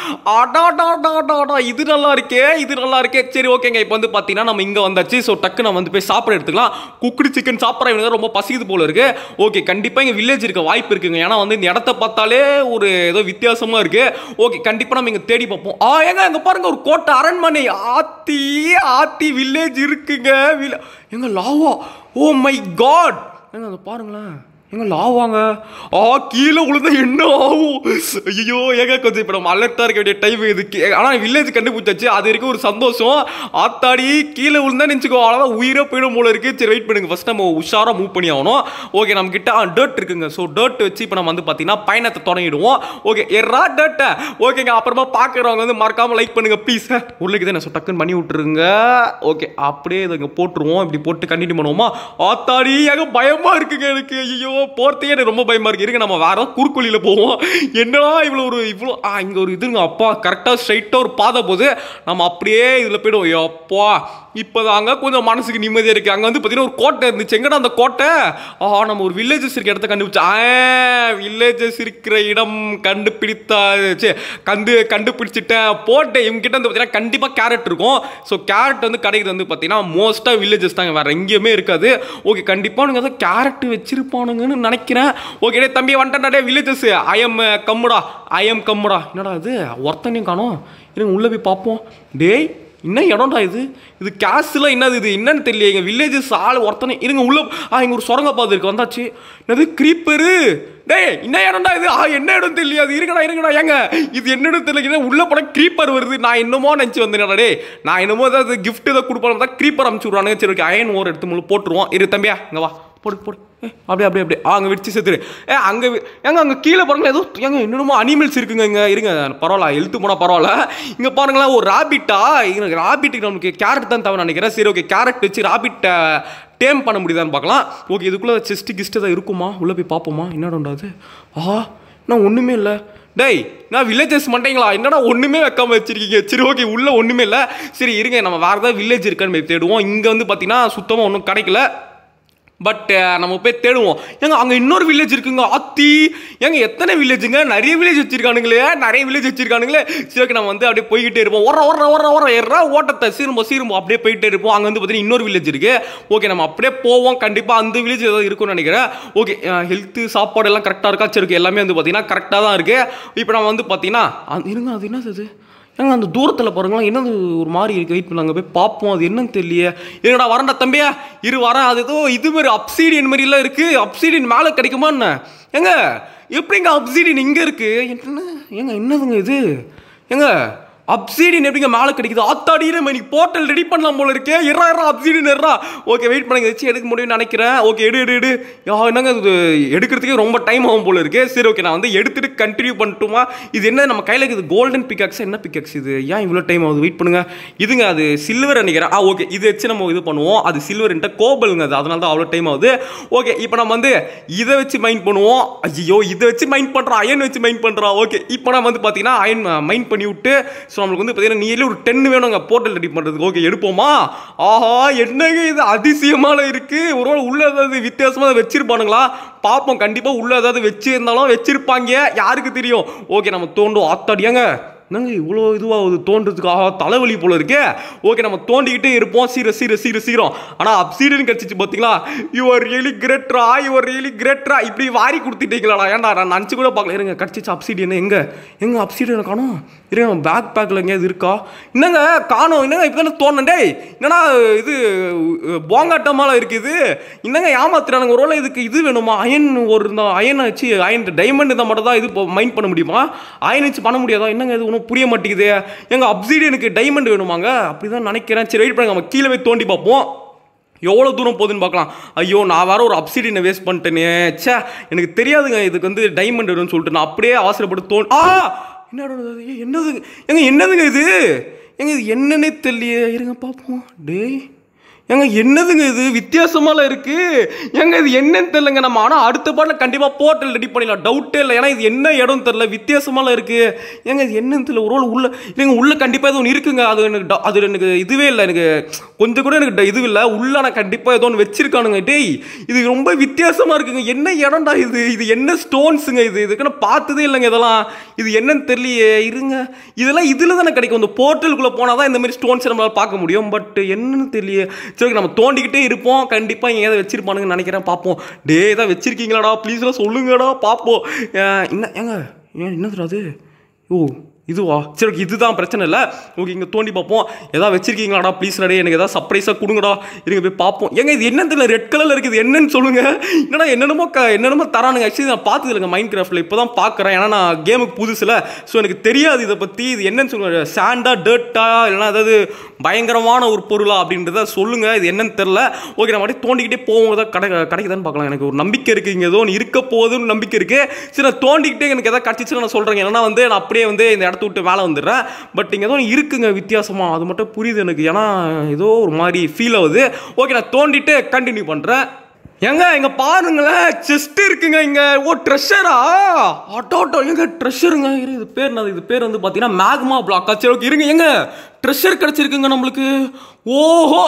ஆடாடாடாடாடா இது நல்லா இருக்கே இது நல்லா இருக்கே சரி ஓகேங்க இப்போ வந்து பார்த்தீங்கன்னா நம்ம இங்கே வந்தாச்சு ஸோ டக்கு நான் வந்து போய் சாப்பிட எடுத்துக்கலாம் குக்குடு சிக்கன் சாப்பிட்ற இவங்க ரொம்ப பசிக்குது போல இருக்கு ஓகே கண்டிப்பாக இங்கே வில்லேஜ் இருக்க வாய்ப்பு இருக்குங்க ஏன்னா வந்து இந்த இடத்த பார்த்தாலே ஒரு ஏதோ வித்தியாசமாக இருக்கு ஓகே கண்டிப்பாக நம்ம இங்கே தேடி பார்ப்போம் ஆ ஏங்க அங்கே பாருங்க ஒரு கோட்டை அரண்மனை ஆத்தி ஆத்தி வில்லேஜ் இருக்குங்க எங்க லாவா ஓ மை காட் ஏங்க அதை பாருங்களேன் எங்க லாவாங்க ஆ கீழே விழுந்தா என்ன ஆகும் ஐயோ ஏங்க கொஞ்சம் இப்போ நம்ம அலர்ட்டாக இருக்க வேண்டிய டைம் இதுக்கு ஆனால் வில்லேஜ் கண்டுபிடிச்சாச்சு அது வரைக்கும் ஒரு சந்தோஷம் ஆத்தாடி கீழே விழுந்தா நினச்சிக்கோ அவ்வளோதான் உயிரே போயிடும் போல இருக்கு சரி வெயிட் பண்ணுங்க ஃபர்ஸ்ட் நம்ம உஷாராக மூவ் பண்ணி ஆகணும் ஓகே நம்ம கிட்ட டர்ட் இருக்குங்க ஸோ டர்ட் வச்சு இப்போ நம்ம வந்து பார்த்தீங்கன்னா பயணத்தை தொடங்கிடுவோம் ஓகே எறா டர்ட்டை ஓகேங்க அப்புறமா பார்க்குறவங்க வந்து மறக்காமல் லைக் பண்ணுங்க ப்ளீஸ் உள்ளுக்கு தான் நான் டக்குன்னு பண்ணி விட்டுருங்க ஓகே அப்படியே இதை இங்கே போட்டுருவோம் இப்படி போட்டு கண்டினியூ பண்ணுவோமா ஆத்தாடி ஏங்க பயமாக இருக்குங்க எனக்கு ஐயோ போறதே எனக்கு ரொம்ப பயமா இருக்கு இருங்க நம்ம வேற குறுக்குழியில போவோம் என்னடா இவ்வளோ ஒரு இவ்வளோ ஆ இங்கே ஒரு இதுங்க அப்பா கரெக்டாக ஸ்ட்ரைட்டாக ஒரு பாதை போகுது நம்ம அப்படியே இதில் போய்டுவோம் அப்பா இப்போதாங்க கொஞ்சம் மனசுக்கு நிம்மதியாக இருக்குது அங்கே வந்து பார்த்தீங்கன்னா ஒரு கோட்டை இருந்துச்சு எங்கடா அந்த கோட்டை ஆ நம்ம ஒரு வில்லேஜஸ் இருக்க இடத்த கண்டுபிடிச்சா வில்லேஜஸ் இருக்கிற இடம் கண்டுபிடித்தா சே கண்டு கண்டுபிடிச்சிட்டேன் போட்டேன் இவங்ககிட்ட வந்து பார்த்தீங்கன்னா கண்டிப்பாக கேரட் இருக்கும் ஸோ கேரட் வந்து கிடைக்கிறது வந்து பார்த்தீங்கன்னா மோஸ்ட்டாக வில்லேஜஸ் தாங்க வேறு எங்கேயுமே இருக்காது ஓகே கண்டிப்பாக நீங்கள் தான் கேரட் வச்சிருப்பானுங்கன்னு நினைக்கிறேன் ஓகே தம்பி வந்துட்டாடே வில்லேஜஸ் ஐ எம் கம்முடா ஐ எம் கம்முடா என்னடா அது ஒருத்தனையும் காணோம் இருங்க உள்ளே போய் பார்ப்போம் டேய் என்ன இடம்டா இது இது கேஸ்லாம் என்னது இது என்னன்னு தெரியல எங்கள் வில்லேஜஸ் ஆள் ஒருத்தனை இருங்க உள்ள ஆ இங்கே ஒரு சுரங்க பாதை இருக்கு வந்தாச்சு என்னது க்ரீப்பரு டேய் என்ன இடம்டா இது ஆ என்ன இடம் தெரியல அது இருக்கடா இருக்கடா ஏங்க இது என்ன இடம் தெரியல உள்ள போன க்ரீப்பர் வருது நான் என்னமோ நினச்சி வந்தேன் டே நான் என்னமோ ஏதாவது கிஃப்ட் ஏதாவது கொடுப்பாங்க தான் க்ரீப்பர் அமுச்சு விட்றானுங்க சரி ஓகே அயன் ஓர் எடுத்து முழு போட்டுருவோம் இரு தம்பியா இங்கே வா போடு போடு ஏ அப்படியே அப்படியே அப்படியே அங்கே வச்சு செத்துரு ஏ அங்கே ஏங்க அங்கே கீழே பாருங்களேன் ஏதோ ஏங்க என்னென்னமோ அனிமல்ஸ் இருக்குங்க இங்கே இருங்க பரவாயில்ல எழுத்து போனால் பரவாயில்ல இங்கே பாருங்களேன் ஒரு ராபிட்டா இங்கே ராபிட்டுக்கு நமக்கு கேரட் தான் தவிர நினைக்கிறேன் சரி ஓகே கேரட் வச்சு ராபிட்டை டேம் பண்ண முடியுதான்னு பார்க்கலாம் ஓகே இதுக்குள்ளே செஸ்ட்டு கிஸ்ட்டு தான் இருக்குமா உள்ளே போய் பார்ப்போமா என்னடாது ஆஹா நான் ஒன்றுமே இல்லை டேய் நான் வில்லேஜஸ் மாட்டீங்களா என்னடா ஒன்றுமே வைக்காம வச்சிருக்கீங்க சரி ஓகே உள்ளே ஒன்றுமே இல்லை சரி இருங்க நம்ம வேறு ஏதாவது வில்லேஜ் இருக்கான்னு போய் தேடுவோம் இங்கே வந்து பார்த்தீங்கன்னா சுத்தமாக ஒன்றும் கிடைக்கல பட் நம்ம போய் தேடுவோம் ஏங்க அங்கே இன்னொரு வில்லேஜ் இருக்குங்க ஆத்தி ஏங்க எத்தனை வில்லேஜுங்க நிறைய வில்லேஜ் வச்சிருக்கானுங்களே நிறைய வில்லேஜ் வச்சிருக்கானுங்களே சரி ஓகே நம்ம வந்து அப்படியே போய்கிட்டே இருப்போம் ஒர ஒர ஒர ஒர ஏறா ஓட்டத்தை சீரும்போ சீரும்போ அப்படியே போயிட்டே இருப்போம் அங்கே வந்து பார்த்தீங்கன்னா இன்னொரு வில்லேஜ் இருக்கு ஓகே நம்ம அப்படியே போவோம் கண்டிப்பாக அந்த வில்லேஜ் ஏதாவது இருக்கும்னு நினைக்கிறேன் ஓகே ஹெல்த்து சாப்பாடு எல்லாம் கரெக்டாக இருக்கா சரி ஓகே எல்லாமே வந்து பார்த்தீங்கன்னா கரெக்டாக தான் இருக்குது இப்போ நம்ம வந்து பார்த்தீங்கன்னா இருங்க அது என்னது அது ஏங்க அந்த தூரத்தில் பாருங்களா என்னது ஒரு மாதிரி இருக்குது வெயிட் பண்ணாங்க போய் பார்ப்போம் அது என்னன்னு தெரியலையே என்னடா வரண்டா தம்பியா இரு வரேன் அது ஏதோ இது மாதிரி அப்சீடியன் மாதிரிலாம் இருக்குது அப்சீடியன் மேலே கிடைக்குமா என்ன ஏங்க எப்படிங்க அப்சீடியன் இங்கே இருக்குது என்ன ஏங்க என்னதுங்க இது ஏங்க அப்சீடியன் எப்படிங்க மேலே கிடைக்குது ஆத்தாடியே இன்னைக்கு போர்ட்டல் ரெடி பண்ணலாம் போல இருக்கே இரா இரா அப்சீடியன் இரா ஓகே வெயிட் பண்ணுங்க வச்சு எடுக்க முடியும்னு நினைக்கிறேன் ஓகே எடு எடு எடு என்னங்க இது எடுக்கிறதுக்கே ரொம்ப டைம் ஆகும் போல இருக்கு சரி ஓகே நான் வந்து எடுத்துட்டு கண்டினியூ பண்ணிட்டுமா இது என்ன நம்ம கையில் இருக்குது கோல்டன் பிக்காக்ஸ் என்ன பிக்காக்ஸ் இது ஏன் இவ்வளோ டைம் ஆகுது வெயிட் பண்ணுங்க இதுங்க அது சில்வர் நினைக்கிறேன் ஆ ஓகே இது வச்சு நம்ம இது பண்ணுவோம் அது சில்வர்ன்ட்டு கோபலுங்க அது அதனால தான் அவ்வளோ டைம் ஆகுது ஓகே இப்போ நம்ம வந்து இதை வச்சு மைண்ட் பண்ணுவோம் ஐயோ இதை வச்சு மைண்ட் பண்ணுறோம் அயன் வச்சு மைண்ட் பண்ணுறோம் ஓகே இப்போ நம்ம வந்து பார்த்தீங்கன்னா அயன் மைண்ட் பண்ணி விட்டு ஸோ நம்மளுக்கு வந்து பார்த்தீங்கன்னா நீ ஒரு டென் வேணுங்க போர்ட்டல் ரெடி பண்ணுறதுக்கு ஓகே எடுப்போமா ஆஹா என்னங்க இது அதிசயமான இருக்கு ஒரு உள்ள ஏதாவது வித்தியாசமாக வச்சிருப்பானுங்களா பார்ப்போம் கண்டிப்பாக உள்ள ஏதாவது வச்சிருந்தாலும் வச்சிருப்பாங்க யாருக்கு தெரியும் ஓகே நம்ம தோண்டும் ஆத்தாடியாங்க என்னங்க இவ்வளோ இதுவாகுது தோன்றதுக்காக தலைவலி போல இருக்கே ஓகே நம்ம தோண்டிக்கிட்டே இருப்போம் சீர சீர சீர சீரம் ஆனால் அப்சீடியன் கிடச்சிச்சு பார்த்தீங்களா யுவர் ரியலி கிரேட்ரா யுவர் ரியலி கிரேட்ரா இப்படி வாரி கொடுத்துட்டீங்களா ஏன்டா நான் நினச்சி கூட பார்க்கல இருங்க கிடச்சிச்சு அப்சீடியன் எங்கே எங்கே அப்சீடியன் காணும் இருங்க பேக் பேக்கில் எங்கேயாவது இருக்கா என்னங்க காணும் என்னங்க இப்போ தானே தோணுண்டே என்னன்னா இது போங்காட்டமாலாம் இருக்குது என்னங்க ஏமாத்துறானுங்க ஒரு வேளை இதுக்கு இது வேணுமா அயன் ஒரு அயன் வச்சு அயன் டைமண்ட் இருந்தால் மட்டும் தான் இது மைண்ட் பண்ண முடியுமா அயன் வச்சு பண்ண முடியாதா என்னங்க இது புரிய மாட்டேங்குது எங்க அப்சீடியனுக்கு டைமண்ட் வேணுமாங்க அப்படிதான் நினைக்கிறேன் சரி வெயிட் பண்ணுங்க நம்ம கீழே போய் தோண்டி பார்ப்போம் எவ்வளோ தூரம் போகுதுன்னு பார்க்கலாம் ஐயோ நான் வேற ஒரு அப்சீடியனை வேஸ்ட் பண்ணிட்டேனே சே எனக்கு தெரியாதுங்க இதுக்கு வந்து டைமண்ட் வேணும்னு சொல்லிட்டு நான் அப்படியே அவசரப்பட்டு தோண் ஆ என்ன என்னது எங்க என்னதுங்க இது எங்க இது என்னன்னே தெரியலையே இருங்க பார்ப்போம் டேய் ஏங்க என்னதுங்க இது வித்தியாசமாலாம் இருக்கு ஏங்க இது என்னன்னு தெரியலங்க நம்ம ஆனால் அடுத்த பாட்டில் கண்டிப்பாக போர்ட்டல் ரெடி பண்ணிடலாம் டவுட்டே இல்லை ஏன்னா இது என்ன இடம் தெரியல வித்தியாசமாலாம் இருக்கு ஏங்க இது என்னன்னு தெரியல ஒரு ரோல் உள்ள இல்லைங்க உள்ள கண்டிப்பாக எதுவும் இருக்குங்க அது எனக்கு அது எனக்கு இதுவே இல்லை எனக்கு கொஞ்சம் கூட எனக்கு இது இல்லை உள்ள நான் கண்டிப்பாக ஏதோ ஒன்று வச்சிருக்கானுங்க டேய் இது ரொம்ப வித்தியாசமாக இருக்குங்க என்ன இடம்டா இது இது என்ன ஸ்டோன்ஸுங்க இது இதுக்கு நான் பார்த்ததே இல்லைங்க இதெல்லாம் இது என்னன்னு தெரியலையே இருங்க இதெல்லாம் இதில் தானே கிடைக்கும் இந்த போர்ட்டலுக்குள்ளே போனால் தான் இந்த மாதிரி ஸ்டோன்ஸ் நம்மளால் பார்க்க முடியும் பட் என்னன்னு தெரியலையே சரி நம்ம தோண்டிக்கிட்டே இருப்போம் கண்டிப்பாக இங்கே ஏதாவது வச்சிருப்பானுங்கன்னு நினைக்கிறேன் பார்ப்போம் டே ஏதாவது வச்சிருக்கீங்களாடா ப்ளீஸ்லாம் சொல்லுங்கடா பார்ப்போம் என்ன ஏங்க ஏன் என்னதுடா அது ஓ இதுவா சரி ஓகே இதுதான் பிரச்சனை இல்லை ஓகே இங்கே தோண்டி பார்ப்போம் எதாவது வச்சிருக்கீங்களாடா ப்ளீஸ் டே எனக்கு எதாவது சர்ப்ரைஸாக கொடுங்கடா இருங்க போய் பார்ப்போம் ஏங்க இது என்னன்னு தெரியல ரெட் கலரில் இருக்குது என்னன்னு சொல்லுங்கள் என்னடா என்னென்னமோ க என்னென்னமோ தரானுங்க ஆக்சுவலி நான் பார்த்தது இல்லைங்க மைண்ட் கிராஃப்டில் இப்போ தான் பார்க்குறேன் ஏன்னா நான் கேமுக்கு புதுசில் ஸோ எனக்கு தெரியாது இதை பற்றி இது என்னன்னு சொல்லுங்க சாண்டா டர்ட்டா இல்லைனா அதாவது பயங்கரமான ஒரு பொருளா அப்படின்றத சொல்லுங்கள் இது என்னன்னு தெரில ஓகே நான் அப்படியே தோண்டிக்கிட்டே போவோம் தான் கடை கிடைக்குதான்னு பார்க்கலாம் எனக்கு ஒரு நம்பிக்கை இருக்குது இங்கே ஏதோ ஒன்று இருக்க போகுதுன்னு நம்பிக்கை இருக்குது சரி நான் தோண்டிக்கிட்டே எனக்கு எதாவது கிடச்சிச்சுன்னு நான் சொல்கிறேன் ஏன்னா வந்து நான் அப்படியே வந்து இந்த இடத்த விட்டு மேலே வந்துடுறேன் பட் இங்கே ஏதோ இருக்குங்க வித்தியாசமாக அது மட்டும் புரியுது எனக்கு ஏன்னா ஏதோ ஒரு மாதிரி ஃபீல் ஆகுது ஓகே நான் தோண்டிட்டு கண்டினியூ பண்ணுறேன் எங்க இங்க பாருங்களேன் செஸ்ட் இருக்குங்க இங்க ஓ ட்ரெஷரா ஆட்டோ ஆட்டோ எங்க ட்ரெஷருங்க இது பேர் என்னது இது பேர் வந்து பார்த்தீங்கன்னா மேக்மா பிளாக் சரி ஓகே இருங்க எங்க ட்ரெஷர் கிடச்சிருக்குங்க நம்மளுக்கு ஓஹோ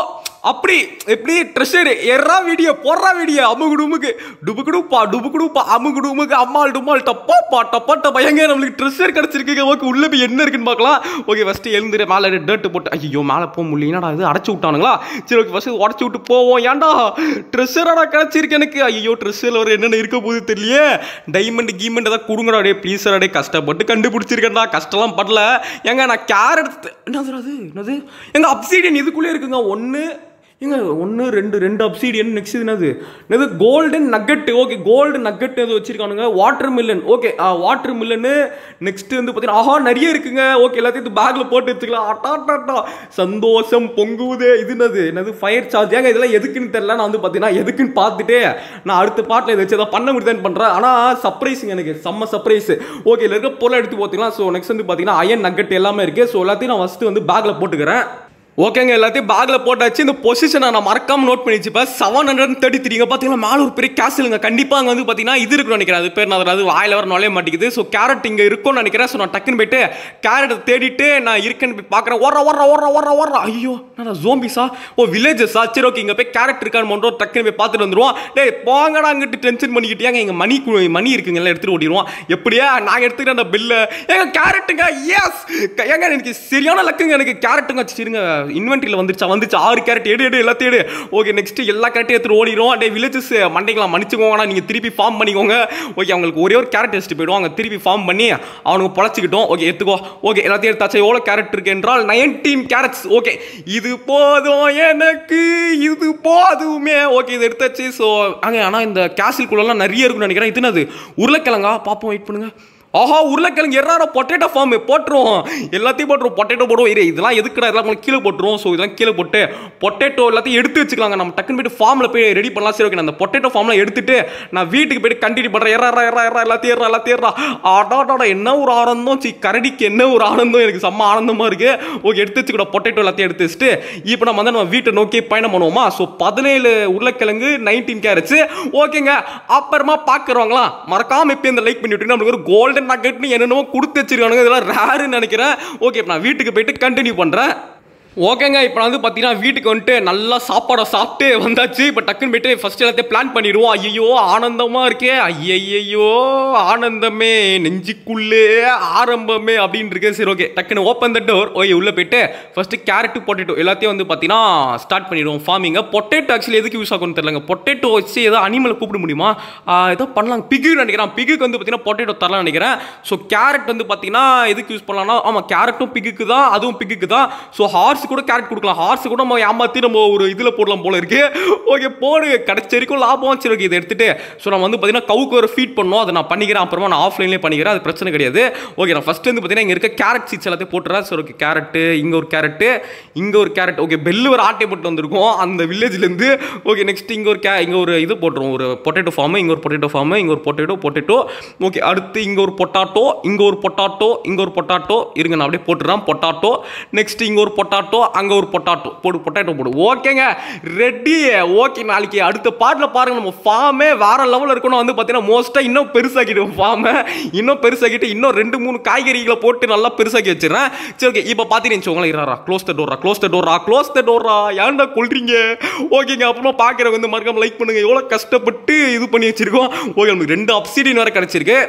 அப்படி எப்படி ட்ரெஷர் எறா வீடியோ போடுறா வீடியோ அமுகு டுமுக்கு டுபுக்கு டுப்பா டுபுக்கு டுப்பா அமுகு டுமுக்கு அம்மாள் டுமால் டப்பாப்பா டப்பா டப்பா எங்க நம்மளுக்கு ட்ரெஷர் கிடச்சிருக்கு. ஓகே உள்ள போய் என்ன இருக்குன்னு பார்க்கலாம். ஓகே ஃபஸ்ட்டு எழுந்துரு மேலே டேட்டு போட்டு ஐயோ மேலே போக முடியல என்னடா இது அடைச்சி விட்டானுங்களா. சரி ஓகே ஃபஸ்ட்டு உடச்சி விட்டு போவோம். ஏன்டா ட்ரெஷராடா கிடச்சிருக்கு எனக்கு. ஐயோ ட்ரெஷரில் ஒரு என்னென்ன இருக்க போகுது தெரியலையே. டைமண்ட் கீமண்ட் ஏதாவது கொடுங்கடா டே ப்ளீஸ் டே கஷ்டப்பட்டு கண்டுபிடிச்சிருக்கேன்டா கஷ்டம்லாம் படல. ஏங்க நான் கேர் எடுத்து என்னது அது என்னது எங்கள் அப்சீடியன் இதுக்குள்ளே இருக்குங்க. ஒன்று ஏங்க ஒன்று ரெண்டு ரெண்டு அப்சீடியன் நெக்ஸ்ட் என்னது என்னது golden nugget. Okay gold nugget எது வச்சிருக்கானுங்க. Watermelon okay watermelon next வந்து பார்த்தீங்கன்னா ஆஹா நிறைய இருக்குங்க. ஓகே எல்லாத்தையும் பேக்கில் போட்டு வச்சுக்கலாம். அட்டாட்டாட்டா சந்தோஷம் பொங்குவதே. இது என்னது என்னது ஃபயர் சார்ஜ். ஏங்க இதெல்லாம் எதுக்குன்னு தெரியல. நான் வந்து பார்த்தீங்கன்னா எதுக்குன்னு பார்த்துட்டு நான் அடுத்த பாட்டில் இதை வச்சு எதாவது பண்ண முடியுதான்னு பண்ணுறேன். ஆனால் சர்ப்ரைஸுங்க எனக்கு செம்ம சர்ப்ரைஸ். ஓகே இதில் இருக்க பொருளை எடுத்து பார்த்தீங்கன்னா ஸோ நெக்ஸ்ட் வந்து பார்த்தீங்கன்னா அயன் நக்கெட் எல்லாமே இருக்குது. ஸோ எல்லாத்தையும் நான் ஃபஸ்ட்டு வந்து பேக்கில் போட்டுக்கிறேன். ஓகேங்க எல்லாத்தையும் பேக்கில் போட்டாச்சு. இந்த பொசிஷனை நான் மறக்காம நோட் பண்ணி வச்சுப்பேன். செவன் ஹண்ட்ரட் தேர்ட்டி த்ரீங்க பார்த்தீங்கன்னா மேலே ஒரு பெரிய கேசலுங்க. கண்டிப்பாக அங்கே வந்து பார்த்தீங்கன்னா இது இருக்குன்னு நினைக்கிறேன். அது பேர் நான் அதாவது வாயில் வர நுழைய மாட்டேங்குது. ஸோ கேரட் இங்கே இருக்கும்னு நினைக்கிறேன். ஸோ நான் டக்குன்னு போயிட்டு கேரட்டை தேடிட்டு நான் இருக்கேன்னு போய் பார்க்குறேன். ஓடுற ஓடுற ஓடுற ஓடுற ஓடுற ஐயோ நான் ஜோம்பிஸா ஓ வில்லேஜஸா. சரி ஓகே இங்கே போய் கேரட் இருக்கான்னு பண்ணுறோம். டக்குன்னு போய் பார்த்துட்டு வந்துடுவோம். டே போங்கடா அங்கிட்டு டென்ஷன் பண்ணிக்கிட்டேங்க. எங்கள் மணி மணி இருக்குங்க எல்லாம் எடுத்துகிட்டு ஓடிடுவோம். எப்படியா நாங்கள் எடுத்துக்கிட்டேன் அந்த பில்லை. ஏங்க கேரட்டுங்க எஸ் ஏங்க எனக்கு சரியான லக்குங்க. எனக்கு கேரட்டுங்க சரிங்க இன்வென்ட்ரியில் வந்துருச்சு வந்துச்சு ஆறு கேரட் எடு எடு எல்லாத்தையும் எடு. ஓகே நெக்ஸ்ட் எல்லா கேரட்டையும் எடுத்துட்டு ஓடிடும். டே வில்லேஜஸ் மண்டைக்கலாம் மன்னிச்சுக்கோங்கண்ணா நீங்கள் திருப்பி ஃபார்ம் பண்ணிக்கோங்க. ஓகே அவங்களுக்கு ஒரே ஒரு கேரட் எடுத்துட்டு போயிடுவாங்க. திருப்பி ஃபார்ம் பண்ணி அவனுக்கு பொழைச்சிக்கிட்டோம். ஓகே எடுத்துக்கோ. ஓகே எல்லாத்தையும் எடுத்தாச்சு. எவ்வளோ கேரட் இருக்கு என்றால் நைன்டீன் கேரட்ஸ். ஓகே இது போதும் எனக்கு இது போதுமே. ஓகே இது எடுத்தாச்சு. ஸோ அங்கே ஆனால் இந்த கேசில்குள்ளெல்லாம் நிறைய இருக்குன்னு நினைக்கிறேன். இது என்னது உருளைக்கிழங்கா பார்ப்போம் வெயிட் பண்ணுங்க. ஆஹா உருளைக்கிழங்கு எறாரா பொட்டேட்டோ ஃபார்ம் போட்டுருவோம். எல்லாத்தையும் போட்டுருவோம். பொட்டேட்டோ போடுவோம். இரு இதெல்லாம் எதுக்குடா இதெல்லாம் கீழே போட்டுருவோம். ஸோ இதெல்லாம் கீழே போட்டு பொட்டேட்டோ எல்லாத்தையும் எடுத்து வச்சுக்கலாங்க. நம்ம டக்குன்னு போய்ட்டு ஃபார்மில் போய் ரெடி பண்ணலாம். சரி ஓகே அந்த பொட்டேட்டோ ஃபார்ம்லாம் எடுத்துட்டு நான் வீட்டுக்கு போய்ட்டு கண்டினியூ பண்ணுறேன். எறா எறா எறா எல்லாத்தையும் ஏறா எல்லாத்தையும் ஏறா ஆடாடா என்ன ஒரு ஆனந்தம். சி கரடிக்கு என்ன ஒரு ஆனந்தம். எனக்கு செம்ம ஆனந்தமாக இருக்குது. ஓகே எடுத்து வச்சுக்கூட பொட்டேட்டோ எல்லாத்தையும் எடுத்து வச்சுட்டு இப்போ நம்ம வந்து நம்ம வீட்டை நோக்கி பயணம் பண்ணுவோமா. ஸோ பதினேழு உருளைக்கிழங்கு நைன்டீன் கேரட்ஸ். ஓகேங்க அப்புறமா பார்க்குறவங்களா மறக்காம இப்போ இந்த லைக் பண்ணி விட்டு நம்மளுக்கு ஒரு கோல்டன் நக்கெட்னு என்னென்னமோ கொடுத்து வச்சிருக்கானுங்க. இதெல்லாம் ரேருன்னு நினைக்கிறேன். ஓகே இப்போ நான் வீட்டுக்கு போயிட்டு கண்டினியூ பண்ணுறேன். ஓகேங்க இப்போ வந்து பார்த்தீங்கன்னா வீட்டுக்கு வந்துட்டு நல்லா சாப்பாடை சாப்பிட்டு வந்தாச்சு. இப்போ டக்குன்னு போயிட்டு ஃபர்ஸ்ட் எல்லாத்தையும் பிளான் பண்ணிடுவோம். ஐயோ ஆனந்தமாக இருக்கே ஐயையோ ஆனந்தமே நெஞ்சுக்குள்ளே ஆரம்பமே அப்படின்னு இருக்கு. சரி ஓகே டக்குன்னு ஓப்பன் த டோர். ஓகே உள்ளே போயிட்டு ஃபஸ்ட்டு கேரட்டு பொட்டேட்டோ எல்லாத்தையும் வந்து பார்த்தீங்கன்னா ஸ்டார்ட் பண்ணிடுவோம் ஃபார்மிங்கை. பொட்டேட்டோ ஆக்சுவலி எதுக்கு யூஸ் ஆகும்னு தெரியலங்க. பொட்டேட்டோ வச்சு ஏதோ அனிமலை கூப்பிட முடியுமா ஏதோ பண்ணலாம். பிகுன்னு நினைக்கிறேன். பிகுக்கு வந்து பார்த்தீங்கன்னா பொட்டேட்டோ தரலாம் நினைக்கிறேன். ஸோ கேரட் வந்து பார்த்தீங்கன்னா எதுக்கு யூஸ் பண்ணலாம்னா ஆமாம் கேரட்டும் பிகுக்கு தான் அதுவும் பிகுக்கு தான். ஸோ ஹார்ஸ் கூட கேரட் கொடுக்கலாம். ஹார்ஸ் கூட நம்ம ஏமாற்றி நம்ம ஒரு இதில் போடலாம் போல இருக்கு. ஓகே போடு கிடைச்ச வரைக்கும் லாபம். சரி ஓகே இதை எடுத்துட்டு ஸோ நம்ம வந்து பார்த்தீங்கன்னா கவுக்கு ஒரு ஃபீட் பண்ணோம். அதை நான் பண்ணிக்கிறேன். அப்புறமா நான் ஆஃப்லைன்லேயே பண்ணிக்கிறேன். அது பிரச்சனை கிடையாது. ஓகே நான் ஃபஸ்ட்டு வந்து பார்த்தீங்கன்னா இங்கே இருக்க கேரட் சீட்ஸ் எல்லாத்தையும் போட்டுறேன். சரி ஓகே கேரட்டு இங்கே ஒரு கேரட்டு இங்கே ஒரு கேரட். ஓகே பெல்லு ஒரு ஆட்டை போட்டு வந்திருக்கோம் அந்த வில்லேஜ்லேருந்து. ஓகே நெக்ஸ்ட் இங்கே ஒரு கே இங்கே ஒரு இது போட்டுருவோம் ஒரு பொட்டேட்டோ ஃபார்மு. இங்கே ஒரு பொட்டேட்டோ ஃபார்மு இங்கே ஒரு பொட்டேட்டோ பொட்டேட்டோ. ஓகே அடுத்து இங்கே ஒரு பொட்டாட்டோ இங்கே ஒரு பொட்டாட்டோ இங்கே ஒரு பொட்டாட்டோ இருங்க நான் அப்படியே போட்டுறேன் பொட்டாட்டோ. நெக்ஸ்ட் இங்கே ஒரு பொட்டாட்டோ அங்கே ஒரு பொட்டாட்டோ போடு பொட்டாட்டோ போடு. ஓகேங்க ரெடி. ஓகே நாளைக்கு அடுத்த பாட்டில் பாருங்க நம்ம ஃபார்மே வேற லெவலில் இருக்கணும். வந்து பார்த்தீங்கன்னா மோஸ்ட்டாக இன்னும் பெருசாக்கிடுவோம் ஃபார்மை. இன்னும் பெருசாக்கிட்டு இன்னும் ரெண்டு மூணு காய்கறிகளை போட்டு நல்லா பெருசாக்கி வச்சிடறேன். சரி ஓகே இப்போ பார்த்தீங்கன்னு வச்சுக்கோங்களேன். இராரா க்ளோஸ் த டோரா க்ளோஸ் த டோரா க்ளோஸ் த டோரா ஏன்டா கொள்றீங்க. ஓகேங்க அப்புறமா பார்க்குறவங்க வந்து மறக்காம லைக் பண்ணுங்க. எவ்வளோ கஷ்டப்பட்டு இது பண்ணி வச்சிருக்கோம். ஓகே நமக்கு ரெண்டு அப்சீடியன் வேறு கிடச்சிருக்கு.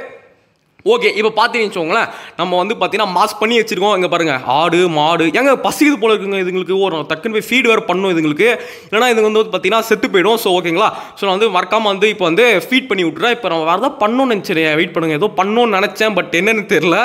ஓகே இப்போ பார்த்தீங்கன்னு வச்சுக்கோங்களேன் நம்ம வந்து பார்த்தீங்கன்னா மாஸ் பண்ணி வச்சிருக்கோம். இங்கே பாருங்கள் ஆடு மாடு எங்க பசிக்குது போல இருக்குங்க. இதுங்களுக்கு ஒரு டக்குன்னு போய் ஃபீட் வேறு பண்ணணும் இதுங்களுக்கு. இல்லைனா இது வந்து பார்த்தீங்கன்னா செத்து போயிடும். ஸோ ஓகேங்களா ஸோ நான் வந்து மறக்காமல் வந்து இப்போ வந்து ஃபீட் பண்ணி விட்டுறேன். இப்போ நம்ம வேறு ஏதாவது பண்ணணும்னு நினச்சேன். வெயிட் பண்ணுங்கள் ஏதோ பண்ணணும்னு நினச்சேன் பட் என்னன்னு தெரில.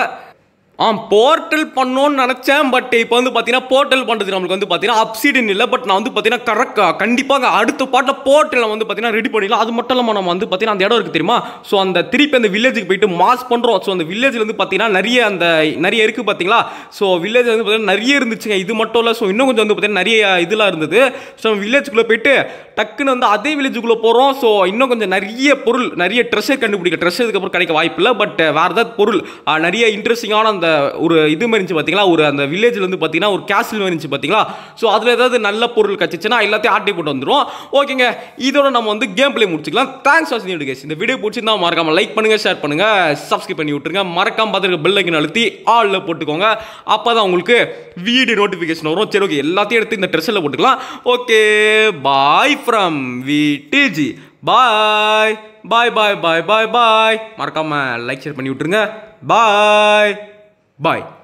ஆ போர்ட்டல் பண்ணோன்னு நினச்சேன். பட் இப்போ வந்து பார்த்தீங்கன்னா போர்ட்டல் பண்ணுறது நம்மளுக்கு வந்து பார்த்தீங்கன்னா அப்சீடியன் இல்லை. பட் நான் வந்து பார்த்தீங்கன்னா கரெக்டாக கண்டிப்பாக அடுத்த பாட்டில் போர்ட்டல் வந்து பார்த்தீங்கன்னா ரெடி பண்ணிடலாம். அது மட்டும் இல்லாமல் நம்ம வந்து பார்த்தீங்கன்னா அந்த இடம் இருக்குது தெரியுமா. ஸோ அந்த திருப்பி அந்த வில்லேஜுக்கு போயிட்டு மாஸ் பண்ணுறோம். ஸோ அந்த வில்லேஜில் வந்து பார்த்தீங்கன்னா நிறைய அந்த நிறைய இருக்குது பார்த்தீங்களா. ஸோ வில்லேஜ் வந்து பார்த்தீங்கன்னா நிறைய இருந்துச்சுங்க. இது மட்டும் இல்லை ஸோ இன்னும் கொஞ்சம் வந்து பார்த்தீங்கன்னா நிறைய இதெல்லாம் இருந்தது. ஸோ வில்லேஜுக்குள்ளே போயிட்டு டக்குன்னு வந்து அதே வில்லேஜுக்குள்ளே போகிறோம். ஸோ இன்னும் கொஞ்சம் நிறைய பொருள் நிறைய ட்ரெஷர் கண்டுபிடிக்க ட்ரெஷருக்கு அப்புறம் கிடைக்க வாய்ப்பு இல்லை. பட் வேறு ஏதாவது பொருள் நிறைய இன்ட்ரெஸ்டிங்கான அந்த அந்த ஒரு இது மாதிரி இருந்துச்சு பார்த்தீங்களா, ஒரு அந்த வில்லேஜில் வந்து பார்த்தீங்கன்னா ஒரு கேஸ்டில் மாதிரி இருந்துச்சு பார்த்தீங்களா. ஸோ அதில் ஏதாவது நல்ல பொருள் கச்சிச்சுன்னா எல்லாத்தையும் ஆட்டி போட்டு வந்துடும். ஓகேங்க, இதோட நம்ம வந்து கேம் பிளே முடிச்சுக்கலாம். தேங்க்ஸ் ஃபார் வாட்சிங் கைஸ். இந்த வீடியோ பிடிச்சிருந்தா மறக்காம லைக் பண்ணுங்க, ஷேர் பண்ணுங்க, சப்ஸ்கிரைப் பண்ணி விட்டுருங்க. மறக்காம பார்த்துருக்க பெல் ஐக்கன் அழுத்தி ஆல்ல போட்டுக்கோங்க. அப்போ தான் உங்களுக்கு வீடியோ நோட்டிஃபிகேஷன் வரும். சரி, ஓகே, எல்லாத்தையும் எடுத்து இந்த ட்ரெஸ்ஸில் போட்டுக்கலாம். ஓகே, பாய் ஃப்ரம் விடிஜி. Bye bye bye bye bye bye. மறக்காம லைக் ஷேர் பண்ணி விட்டுருங்க. பாய் பாய்.